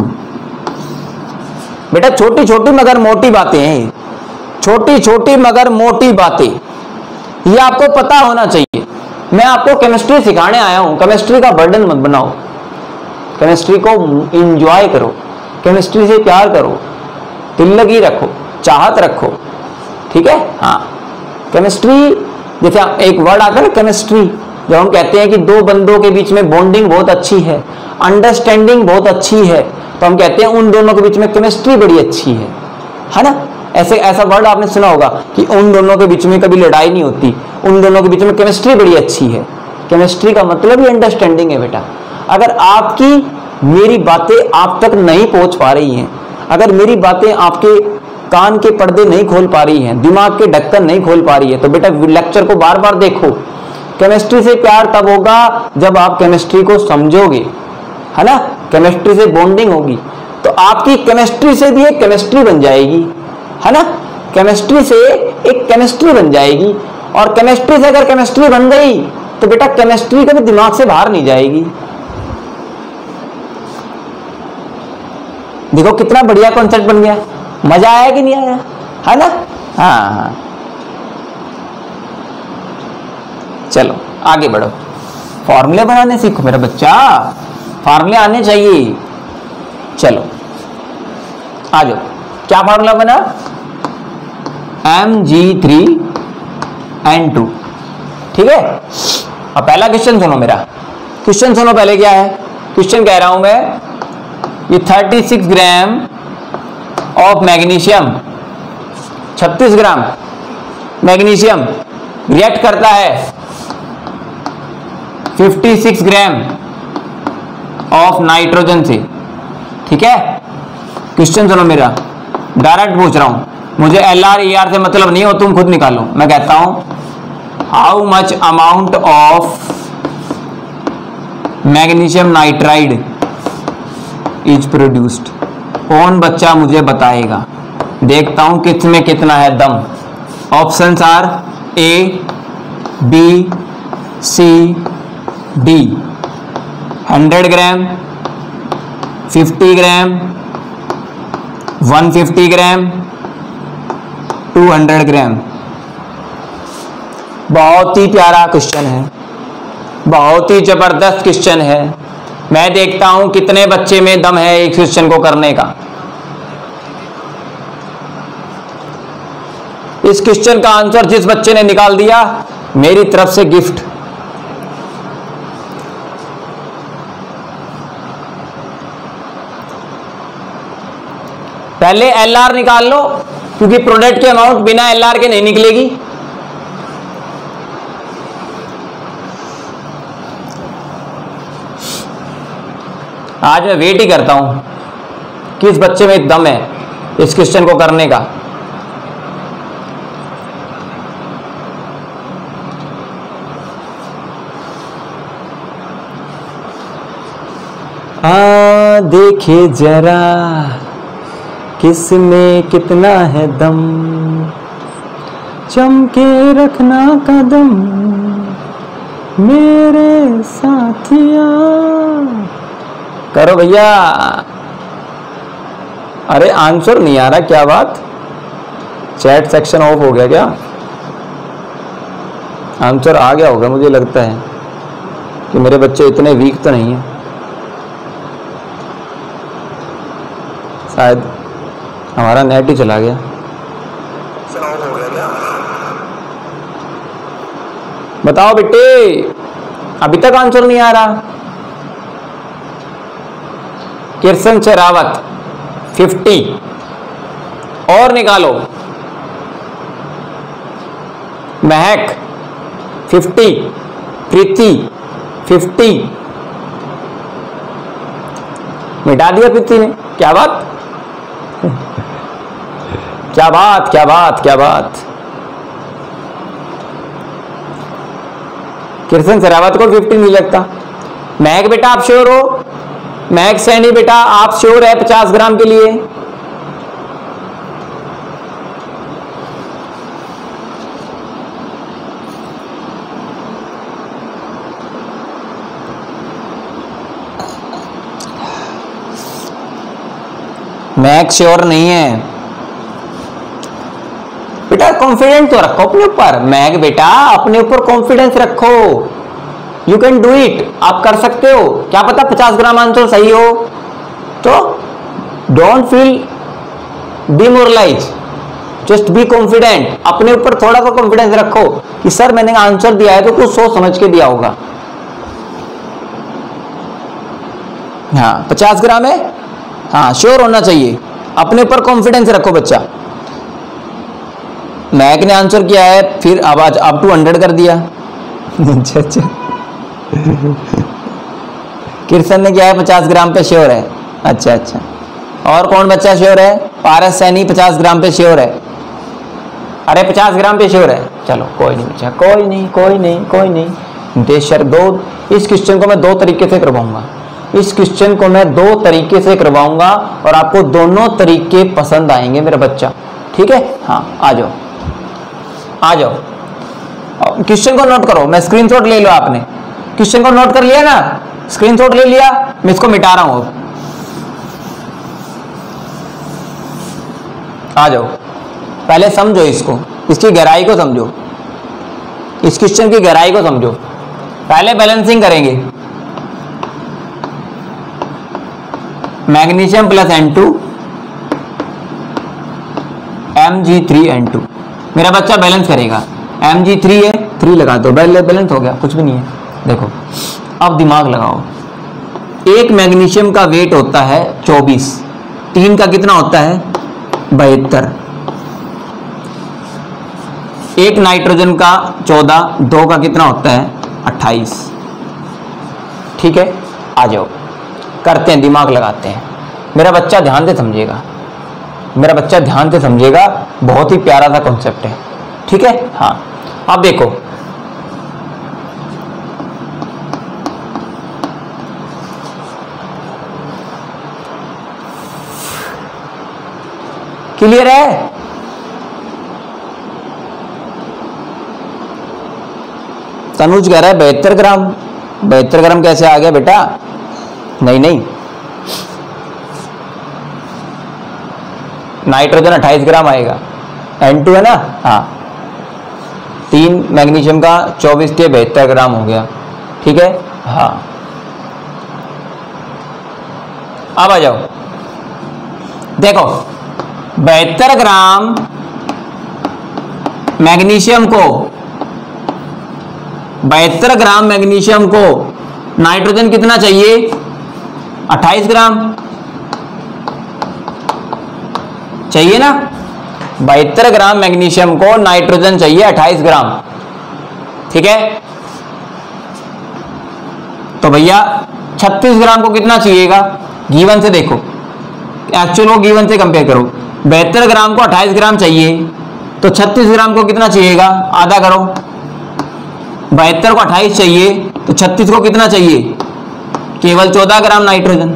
बेटा छोटी छोटी मगर मोटी बातें हैं, छोटी छोटी मगर मोटी बातें, ये आपको पता होना चाहिए। मैं आपको केमिस्ट्री सिखाने आया हूं, केमिस्ट्री का बर्डन मत बनाओ, केमिस्ट्री को एंजॉय करो, केमिस्ट्री से प्यार करो, दिल लगी रखो, चाहत रखो, ठीक है? हाँ, केमिस्ट्री जैसे एक वर्ड आता है ना केमिस्ट्री, जब हम कहते हैं कि दो बंदों के बीच में बॉन्डिंग बहुत अच्छी है, अंडरस्टैंडिंग बहुत अच्छी है, तो हम कहते हैं उन दोनों के बीच में केमिस्ट्री बड़ी अच्छी है ना? ऐसा वर्ड आपने सुना होगा कि उन दोनों के बीच में कभी लड़ाई नहीं होती, उन दोनों के बीच में केमिस्ट्री बड़ी अच्छी है। केमिस्ट्री का मतलब ही अंडरस्टैंडिंग है बेटा। अगर आपकी मेरी बातें आप तक नहीं पहुंच पा रही हैं, अगर मेरी बातें आपके कान के पर्दे नहीं खोल पा रही हैं, दिमाग के ढक्कन नहीं खोल पा रही है, तो बेटा लेक्चर को बार बार देखो। केमिस्ट्री से प्यार तब होगा जब आप केमिस्ट्री को समझोगे, है ना? केमिस्ट्री से बॉन्डिंग होगी तो आपकी केमिस्ट्री से भी एक केमिस्ट्री बन जाएगी, है ना? केमिस्ट्री से एक केमिस्ट्री बन जाएगी, और केमिस्ट्री से अगर केमिस्ट्री बन गई तो बेटा केमिस्ट्री कभी दिमाग से बाहर नहीं जाएगी। देखो कितना बढ़िया कॉन्सेप्ट बन गया, मजा आया कि नहीं आया, है ना? हाँ हाँ, चलो आगे बढ़ो, फॉर्मूले बनाने सीखो मेरा बच्चा, फॉर्मूले आने चाहिए। चलो आ जाओ, क्या फॉर्मूला बना? Mg3N2, ठीक है? अब पहला क्वेश्चन सुनो मेरा, क्वेश्चन सुनो पहले क्या है। क्वेश्चन कह रहा हूं मैं, ये 36 gram of magnesium, 36 gram magnesium react करता है 56 ग्राम ऑफ नाइट्रोजन से, ठीक है? क्वेश्चन सुनो मेरा, डायरेक्ट पूछ रहा हूं, मुझे LR ER से मतलब नहीं हो, तुम खुद निकालो। मैं कहता हूं how much amount of magnesium nitride is produced. कौन बच्चा मुझे बताएगा? देखता हूं किस में कितना है दम। Options are A, B, C, D। 100 gram, 50 gram, 150 gram, 200 gram. बहुत ही प्यारा क्वेश्चन है, बहुत ही जबरदस्त क्वेश्चन है। मैं देखता हूं कितने बच्चे में दम है एक क्वेश्चन को करने का। इस क्वेश्चन का आंसर जिस बच्चे ने निकाल दिया, मेरी तरफ से गिफ्ट। पहले LR निकाल लो, क्योंकि प्रोडक्ट की अमाउंट बिना LR के नहीं निकलेगी। आज मैं वेट ही करता हूं कि इस बच्चे में दम है इस क्वेश्चन को करने का। देखे जरा किस में कितना है दम, चमके रखना कदम मेरे साथिया। करो भैया। अरे आंसर नहीं आ रहा, क्या बात? चैट सेक्शन ऑफ हो गया क्या? आंसर आ गया होगा, मुझे लगता है कि मेरे बच्चे इतने वीक तो नहीं है, शायद हमारा नेट ही चला गया। बताओ बेटे, अभी तक आंसर नहीं आ रहा। किरसन शेरावत 50 और निकालो। महक 50, प्रीति 50, मिटा दिया प्रीति ने। क्या बात क्या बात क्या बात क्या बात। किरसन शेरावत को 50 नहीं लगता। महक बेटा आप श्योर हो? महक सैनी बेटा आप श्योर है 50 ग्राम के लिए? महक श्योर नहीं है बेटा। कॉन्फिडेंस तो रखो अपने ऊपर। महक बेटा अपने ऊपर कॉन्फिडेंस रखो। यू कैन डू इट, आप कर सकते हो। क्या पता 50 ग्राम आंसर सही हो, तो don't feel demoralise, just be confident. अपने ऊपर थोड़ा सा कॉन्फिडेंस रखो कि सर मैंने आंसर दिया है तो कुछ सोच समझ के दिया होगा। हाँ 50 ग्राम है, हाँ श्योर होना चाहिए। अपने ऊपर कॉन्फिडेंस रखो बच्चा। महक ने आंसर किया है, फिर अब 200 कर दिया। अच्छा अच्छा। किरसन ने किया है 50 ग्राम पे श्योर है। अच्छा अच्छा। और कौन बच्चा श्योर है? पारस सैनी 50 ग्राम पे श्योर है। अरे 50 ग्राम पे श्योर है। चलो कोई नहीं बच्चा, कोई नहीं कोई नहीं कोई नहीं। देशर दो, इस क्वेश्चन को मैं 2 तरीके से करवाऊंगा। इस क्वेश्चन को मैं 2 तरीके से करवाऊंगा और आपको दोनों तरीके पसंद आएंगे मेरा बच्चा, ठीक है? हाँ आ जाओ आ जाओ। क्वेश्चन को नोट करो, मैं स्क्रीनशॉट ले लो। आपने क्वेश्चन को नोट कर लिया ना? स्क्रीनशॉट ले लिया? मैं इसको मिटा रहा हूं। आ जाओ, पहले समझो इसको, इसकी गहराई को समझो, इस क्वेश्चन की गहराई को समझो। पहले बैलेंसिंग करेंगे। Magnesium plus N2 Mg3N2। मेरा बच्चा बैलेंस करेगा। Mg3 है, 3 लगा दो, बैलेंस हो गया, कुछ भी नहीं है। देखो अब दिमाग लगाओ। एक मैग्नीशियम का वेट होता है 24, 3 का कितना होता है? 72। एक नाइट्रोजन का 14, 2 का कितना होता है? 28। ठीक है, आ जाओ करते हैं, दिमाग लगाते हैं। मेरा बच्चा ध्यान से समझेगा, मेरा बच्चा ध्यान से समझेगा, बहुत ही प्यारा सा कॉन्सेप्ट है, ठीक है? हाँ अब देखो, क्लियर है? तनुज कह रहा है 72 ग्राम। 72 ग्राम कैसे आ गया बेटा? नहीं नहीं, नाइट्रोजन 28 ग्राम आएगा, N2 है ना? हाँ, 3 मैग्नीशियम का 24 के 72 ग्राम हो गया, ठीक है? हाँ अब आ जाओ, देखो 72 ग्राम मैग्नीशियम को, 72 ग्राम मैग्नीशियम को नाइट्रोजन कितना चाहिए? 28 ग्राम चाहिए ना? 72 ग्राम मैग्नीशियम को नाइट्रोजन चाहिए 28 ग्राम, ठीक है? तो भैया 36 ग्राम को कितना चाहिएगा, गिवन से देखो, एक्चुअल को गिवन से कंपेयर करो। 72 ग्राम को 28 ग्राम चाहिए, तो 36 ग्राम को कितना चाहिएगा, आधा करो। 72 को 28 चाहिए, तो 36 को कितना चाहिए, केवल 14 ग्राम नाइट्रोजन।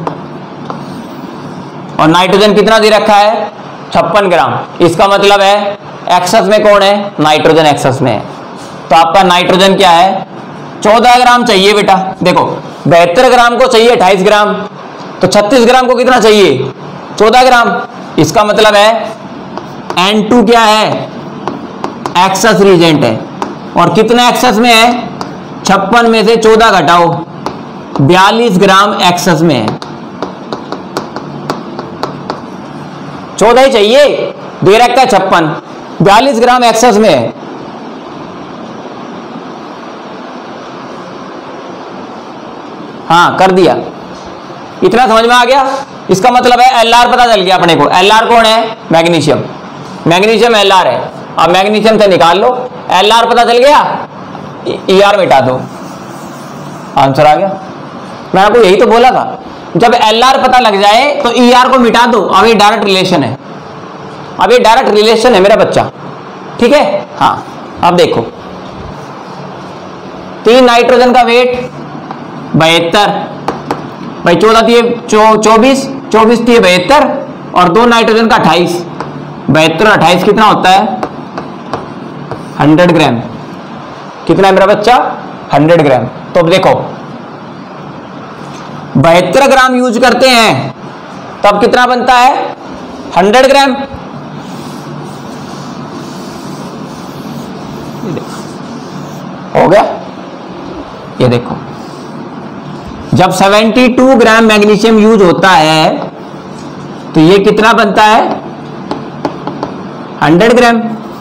और नाइट्रोजन कितना दे रखा है, 56 ग्राम। इसका मतलब है एक्सेस में कौन है, नाइट्रोजन एक्सेस में है। तो आपका नाइट्रोजन क्या है, 14 ग्राम चाहिए बेटा। देखो 72 ग्राम को चाहिए 28 ग्राम, तो 36 ग्राम को कितना चाहिए, 14 ग्राम। इसका मतलब है N2 क्या है, एक्सेस रीजेंट है। और कितना एक्सेस में है, 56 में से 14 घटाओ, 42 ग्राम एक्सेस में है। 14 ही चाहिए, दे रखा है 56, 42 ग्राम एक्सेस में है। हाँ कर दिया, इतना समझ में आ गया। इसका मतलब है LR पता चल गया अपने को। LR कौन है, मैग्नीशियम। मैग्नीशियम LR है। अब मैग्नीशियम से निकाल लो, LR पता चल गया, ER मिटा दो, आंसर आ गया। मैं आपको यही तो बोला था, जब LR पता लग जाए तो ER को मिटा दो। अब ये डायरेक्ट रिलेशन है, अब ये डायरेक्ट रिलेशन है मेरा बच्चा, ठीक है। हाँ अब देखो, 3 नाइट्रोजन का वेट 72 भाई, 14 दिए 24, 24 दिए 72, और 2 नाइट्रोजन का 28। 72 और 28 कितना होता है, 100 ग्राम। कितना है मेरा बच्चा, 100 ग्राम। तो अब देखो 72 ग्राम यूज करते हैं, तब कितना बनता है, 100 ग्राम। हो गया, ये देखो, जब 72 ग्राम मैग्नीशियम यूज होता है तो ये कितना बनता है, 100 ग्राम।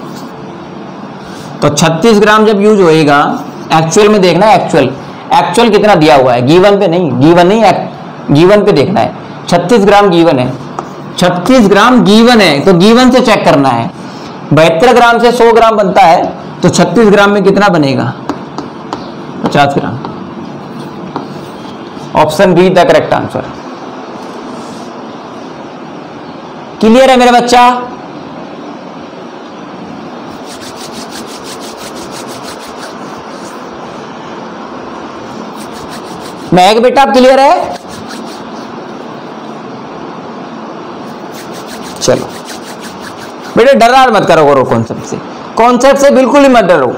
तो 36 ग्राम जब यूज होएगा, एक्चुअल में देखना है, एक्चुअल कितना दिया हुआ है, गिवन पे नहीं, गिवन पे देखना है। 36 ग्राम गिवन है, 36 ग्राम गिवन है, तो गिवन से चेक करना है। 72 ग्राम से 100 ग्राम बनता है, तो 36 ग्राम में कितना बनेगा, 50 gram. Option B the correct answer. Clear है मेरा बच्चा, महक बेटा आप क्लियर है, चलो बेटे डरा मत करो कॉन्सेप्ट से बिल्कुल ही मत डरो।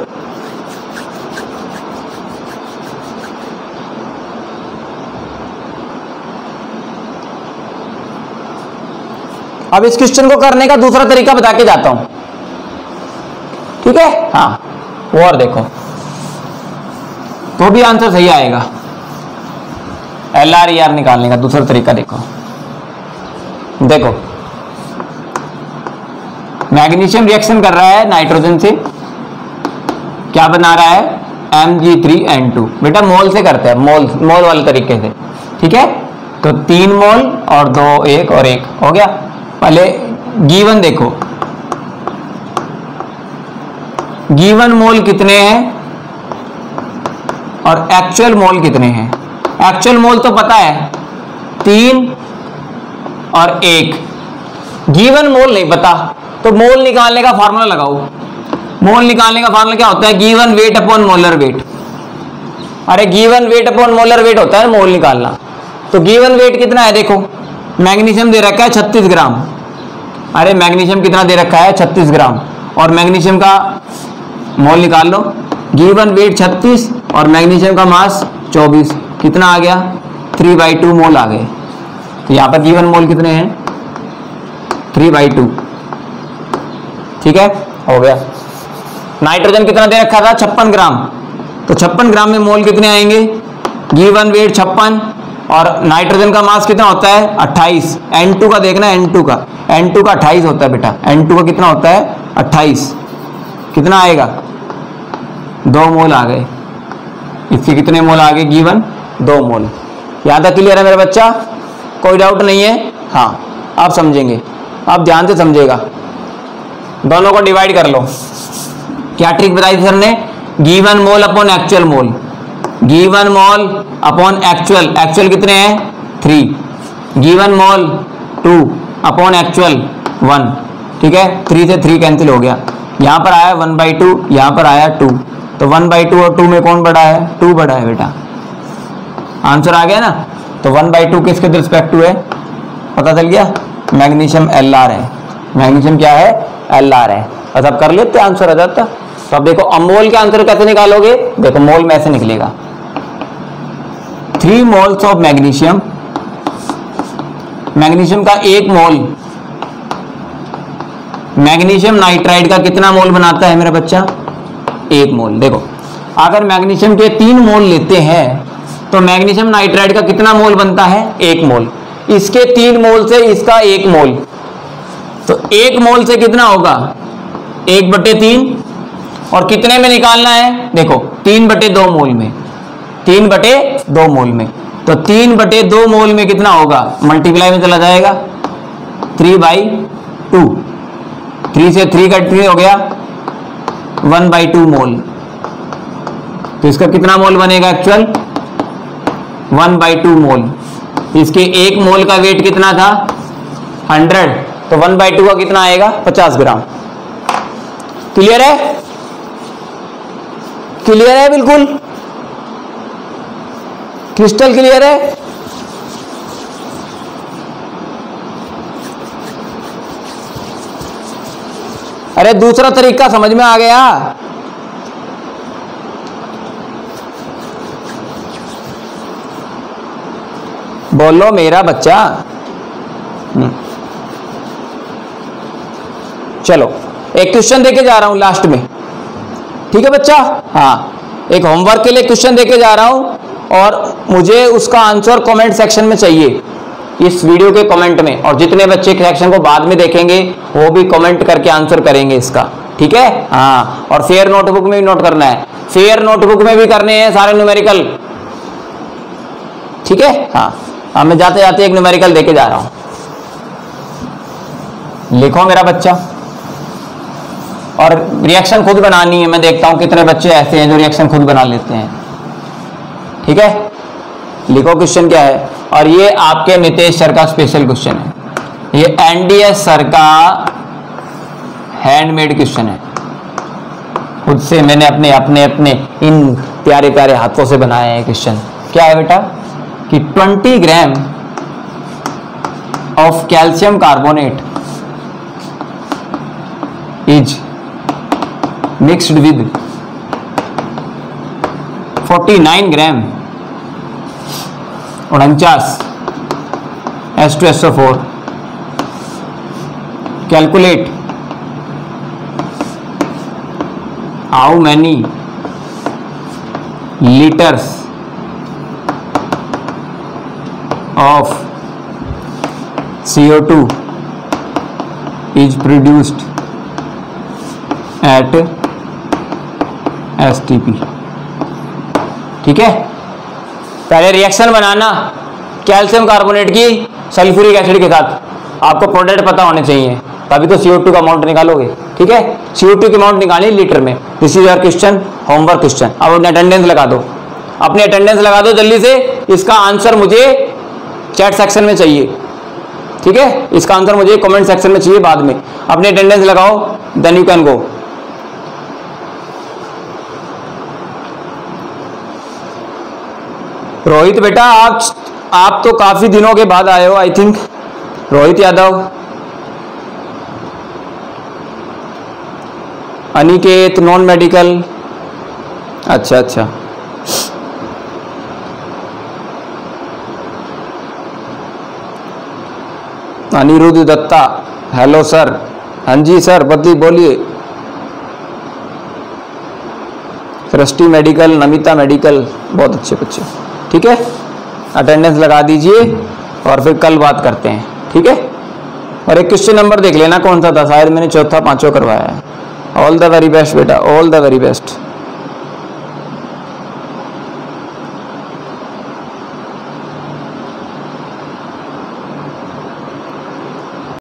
अब इस क्वेश्चन को करने का दूसरा तरीका बता के जाता हूं, ठीक है। हाँ और देखो, तो भी आंसर सही आएगा। LR ER निकालने का दूसरा तरीका देखो, मैग्नीशियम रिएक्शन कर रहा है नाइट्रोजन से, क्या बना रहा है, Mg3N2। बेटा मोल से करते हैं, मोल वाले तरीके से, ठीक है। तो 3 मोल और 2, 1 और 1 हो गया। पहले गिवन देखो, गिवन मोल कितने हैं और एक्चुअल मोल कितने हैं। एक्चुअल मोल तो पता है 3 और 1, गिवन मोल नहीं पता, तो मोल निकालने का फॉर्मूला लगाओ। मोल निकालने का फॉर्मूला क्या होता है, given weight upon molar weight. अरे given weight upon molar weight होता है मोल निकालना। तो गिवन वेट कितना है, देखो मैग्नीशियम दे रखा है 36 ग्राम। अरे मैग्नीशियम कितना दे रखा है, 36 ग्राम, और मैग्नीशियम का मोल निकाल लो। गिवन वेट 36 और मैग्नीशियम का मास 24, कितना आ गया, 3/2 मोल आ गए। तो यहाँ पर गिवन मोल कितने हैं, 3/2, ठीक है, हो गया। नाइट्रोजन कितना दे रखा था, 56 ग्राम। तो 56 ग्राम में मोल कितने आएंगे, गिवन वेट 56 और नाइट्रोजन का मास कितना होता है, 28। N2 का देखना है, N2 का 28 होता है बेटा। N2 का कितना होता है, 28। कितना आएगा, 2 मोल आ गए। इसके कितने मोल आ गए, गिवन 2 मोल। यहाँ तक क्लियर है मेरा बच्चा, कोई डाउट नहीं है। हाँ आप समझेंगे, आप ध्यान से समझेगा। दोनों को डिवाइड कर लो। क्या ट्रिक बताई सर ने, given mole upon actual mole. Given mole upon actual, actual कितने हैं 3, गिवन मोल 2 अपॉन एक्चुअल 1, ठीक है 3 से 3 कैंसिल हो गया, यहाँ पर आया 1/2, यहाँ पर आया 2, तो 1/2 और 2 में कौन बड़ा है, 2 बड़ा है बेटा, आंसर आ गया ना। तो 1/2 किसके रिस्पेक्ट टू है, पता चल गया, मैग्नीशियम Lr है, मैग्नीशियम क्या है Lr है, बस अब कर लेते आंसर आ जाता। तो अब देखो अमोल के आंसर कैसे निकालोगे, देखो मोल में ऐसे निकलेगा 3 मोल्स ऑफ मैग्नीशियम, मैग्नीशियम का 1 मोल मैग्नीशियम नाइट्राइड का कितना मोल बनाता है मेरा बच्चा, 1 मोल। देखो अगर मैग्नीशियम के 3 मोल लेते हैं तो मैग्नीशियम नाइट्राइड का कितना मोल बनता है, 1 मोल, इसके 3 मोल से इसका 1 मोल, तो 1 मोल से कितना होगा 1/3, और कितने में निकालना है, देखो 3/2 मोल में, 3/2 मोल में, तो 3/2 मोल में कितना होगा, मल्टीप्लाई में चला जाएगा 3/2, 3 से 3 कट हो गया 1/2 मोल, तो इसका कितना मोल बनेगा एक्चुअल 1/2 मोल, इसके 1 मोल का वेट कितना था 100, तो 1/2 का कितना आएगा 50 ग्राम। क्लियर है, क्लियर है, बिल्कुल क्रिस्टल क्लियर है। अरे दूसरा तरीका समझ में आ गया, बोलो मेरा बच्चा। चलो एक क्वेश्चन देके जा रहा हूं लास्ट में, ठीक है बच्चा, हाँ एक होमवर्क के लिए क्वेश्चन देके जा रहा हूं और मुझे उसका आंसर कमेंट सेक्शन में चाहिए, इस वीडियो के कमेंट में, और जितने बच्चे सेक्शन को बाद में देखेंगे वो भी कमेंट करके आंसर करेंगे इसका, ठीक है, हाँ। और फेयर नोटबुक में भी नोट करना है, फेयर नोटबुक में भी करने हैं सारे न्यूमेरिकल, ठीक है, हाँ। मैं जाते जाते एक न्यूमेरिकल देके जा रहा हूं, लिखो मेरा बच्चा, और रिएक्शन खुद बनानी है, मैं देखता हूं कितने बच्चे ऐसे हैं जो रिएक्शन खुद बना लेते हैं, ठीक है। लिखो क्वेश्चन क्या है, और ये आपके नितेश सर का स्पेशल क्वेश्चन है, ये एनडीएस सर का हैंडमेड क्वेश्चन है, खुद से मैंने अपने अपने अपने इन प्यारे प्यारे हाथों से बनाया है क्वेश्चन। क्या है बेटा कि 20 gram of calcium carbonate is mixed with 49 gram 49 H2SO4, calculate how many litres of CO2 is produced at STP, ठीक है। पहले रिएक्शन बनाना कैल्शियम कार्बोनेट की सल्फ्यूरिक एसिड के साथ, आपको प्रोडक्ट पता होने चाहिए, तभी तो CO2 का अमाउंट निकालोगे, ठीक है। CO2 की अमाउंट निकाली लीटर में, this is your question, homework question. अब अपने अटेंडेंस लगा दो, अपने अटेंडेंस लगा दो जल्दी से, इसका आंसर मुझे चैट सेक्शन में चाहिए, ठीक है, इसका आंसर मुझे कमेंट सेक्शन में चाहिए बाद में, अपने अटेंडेंस लगाओ, then you can go. Rohit बेटा आप तो काफी दिनों के बाद आए हो, I think Rohit Yadav, Aniket non medical, अच्छा अच्छा, अनिरुद्ध दत्ता, हेलो सर, हाँ जी सर, बदली बोलिए, सृष्टि मेडिकल, नमिता मेडिकल, बहुत अच्छे बच्चे, ठीक है। अटेंडेंस लगा दीजिए और फिर कल बात करते हैं, ठीक है। और एक क्वेश्चन नंबर देख लेना कौन सा था, शायद मैंने चौथा पांचवा करवाया है। ऑल द वेरी बेस्ट बेटा, ऑल द वेरी बेस्ट।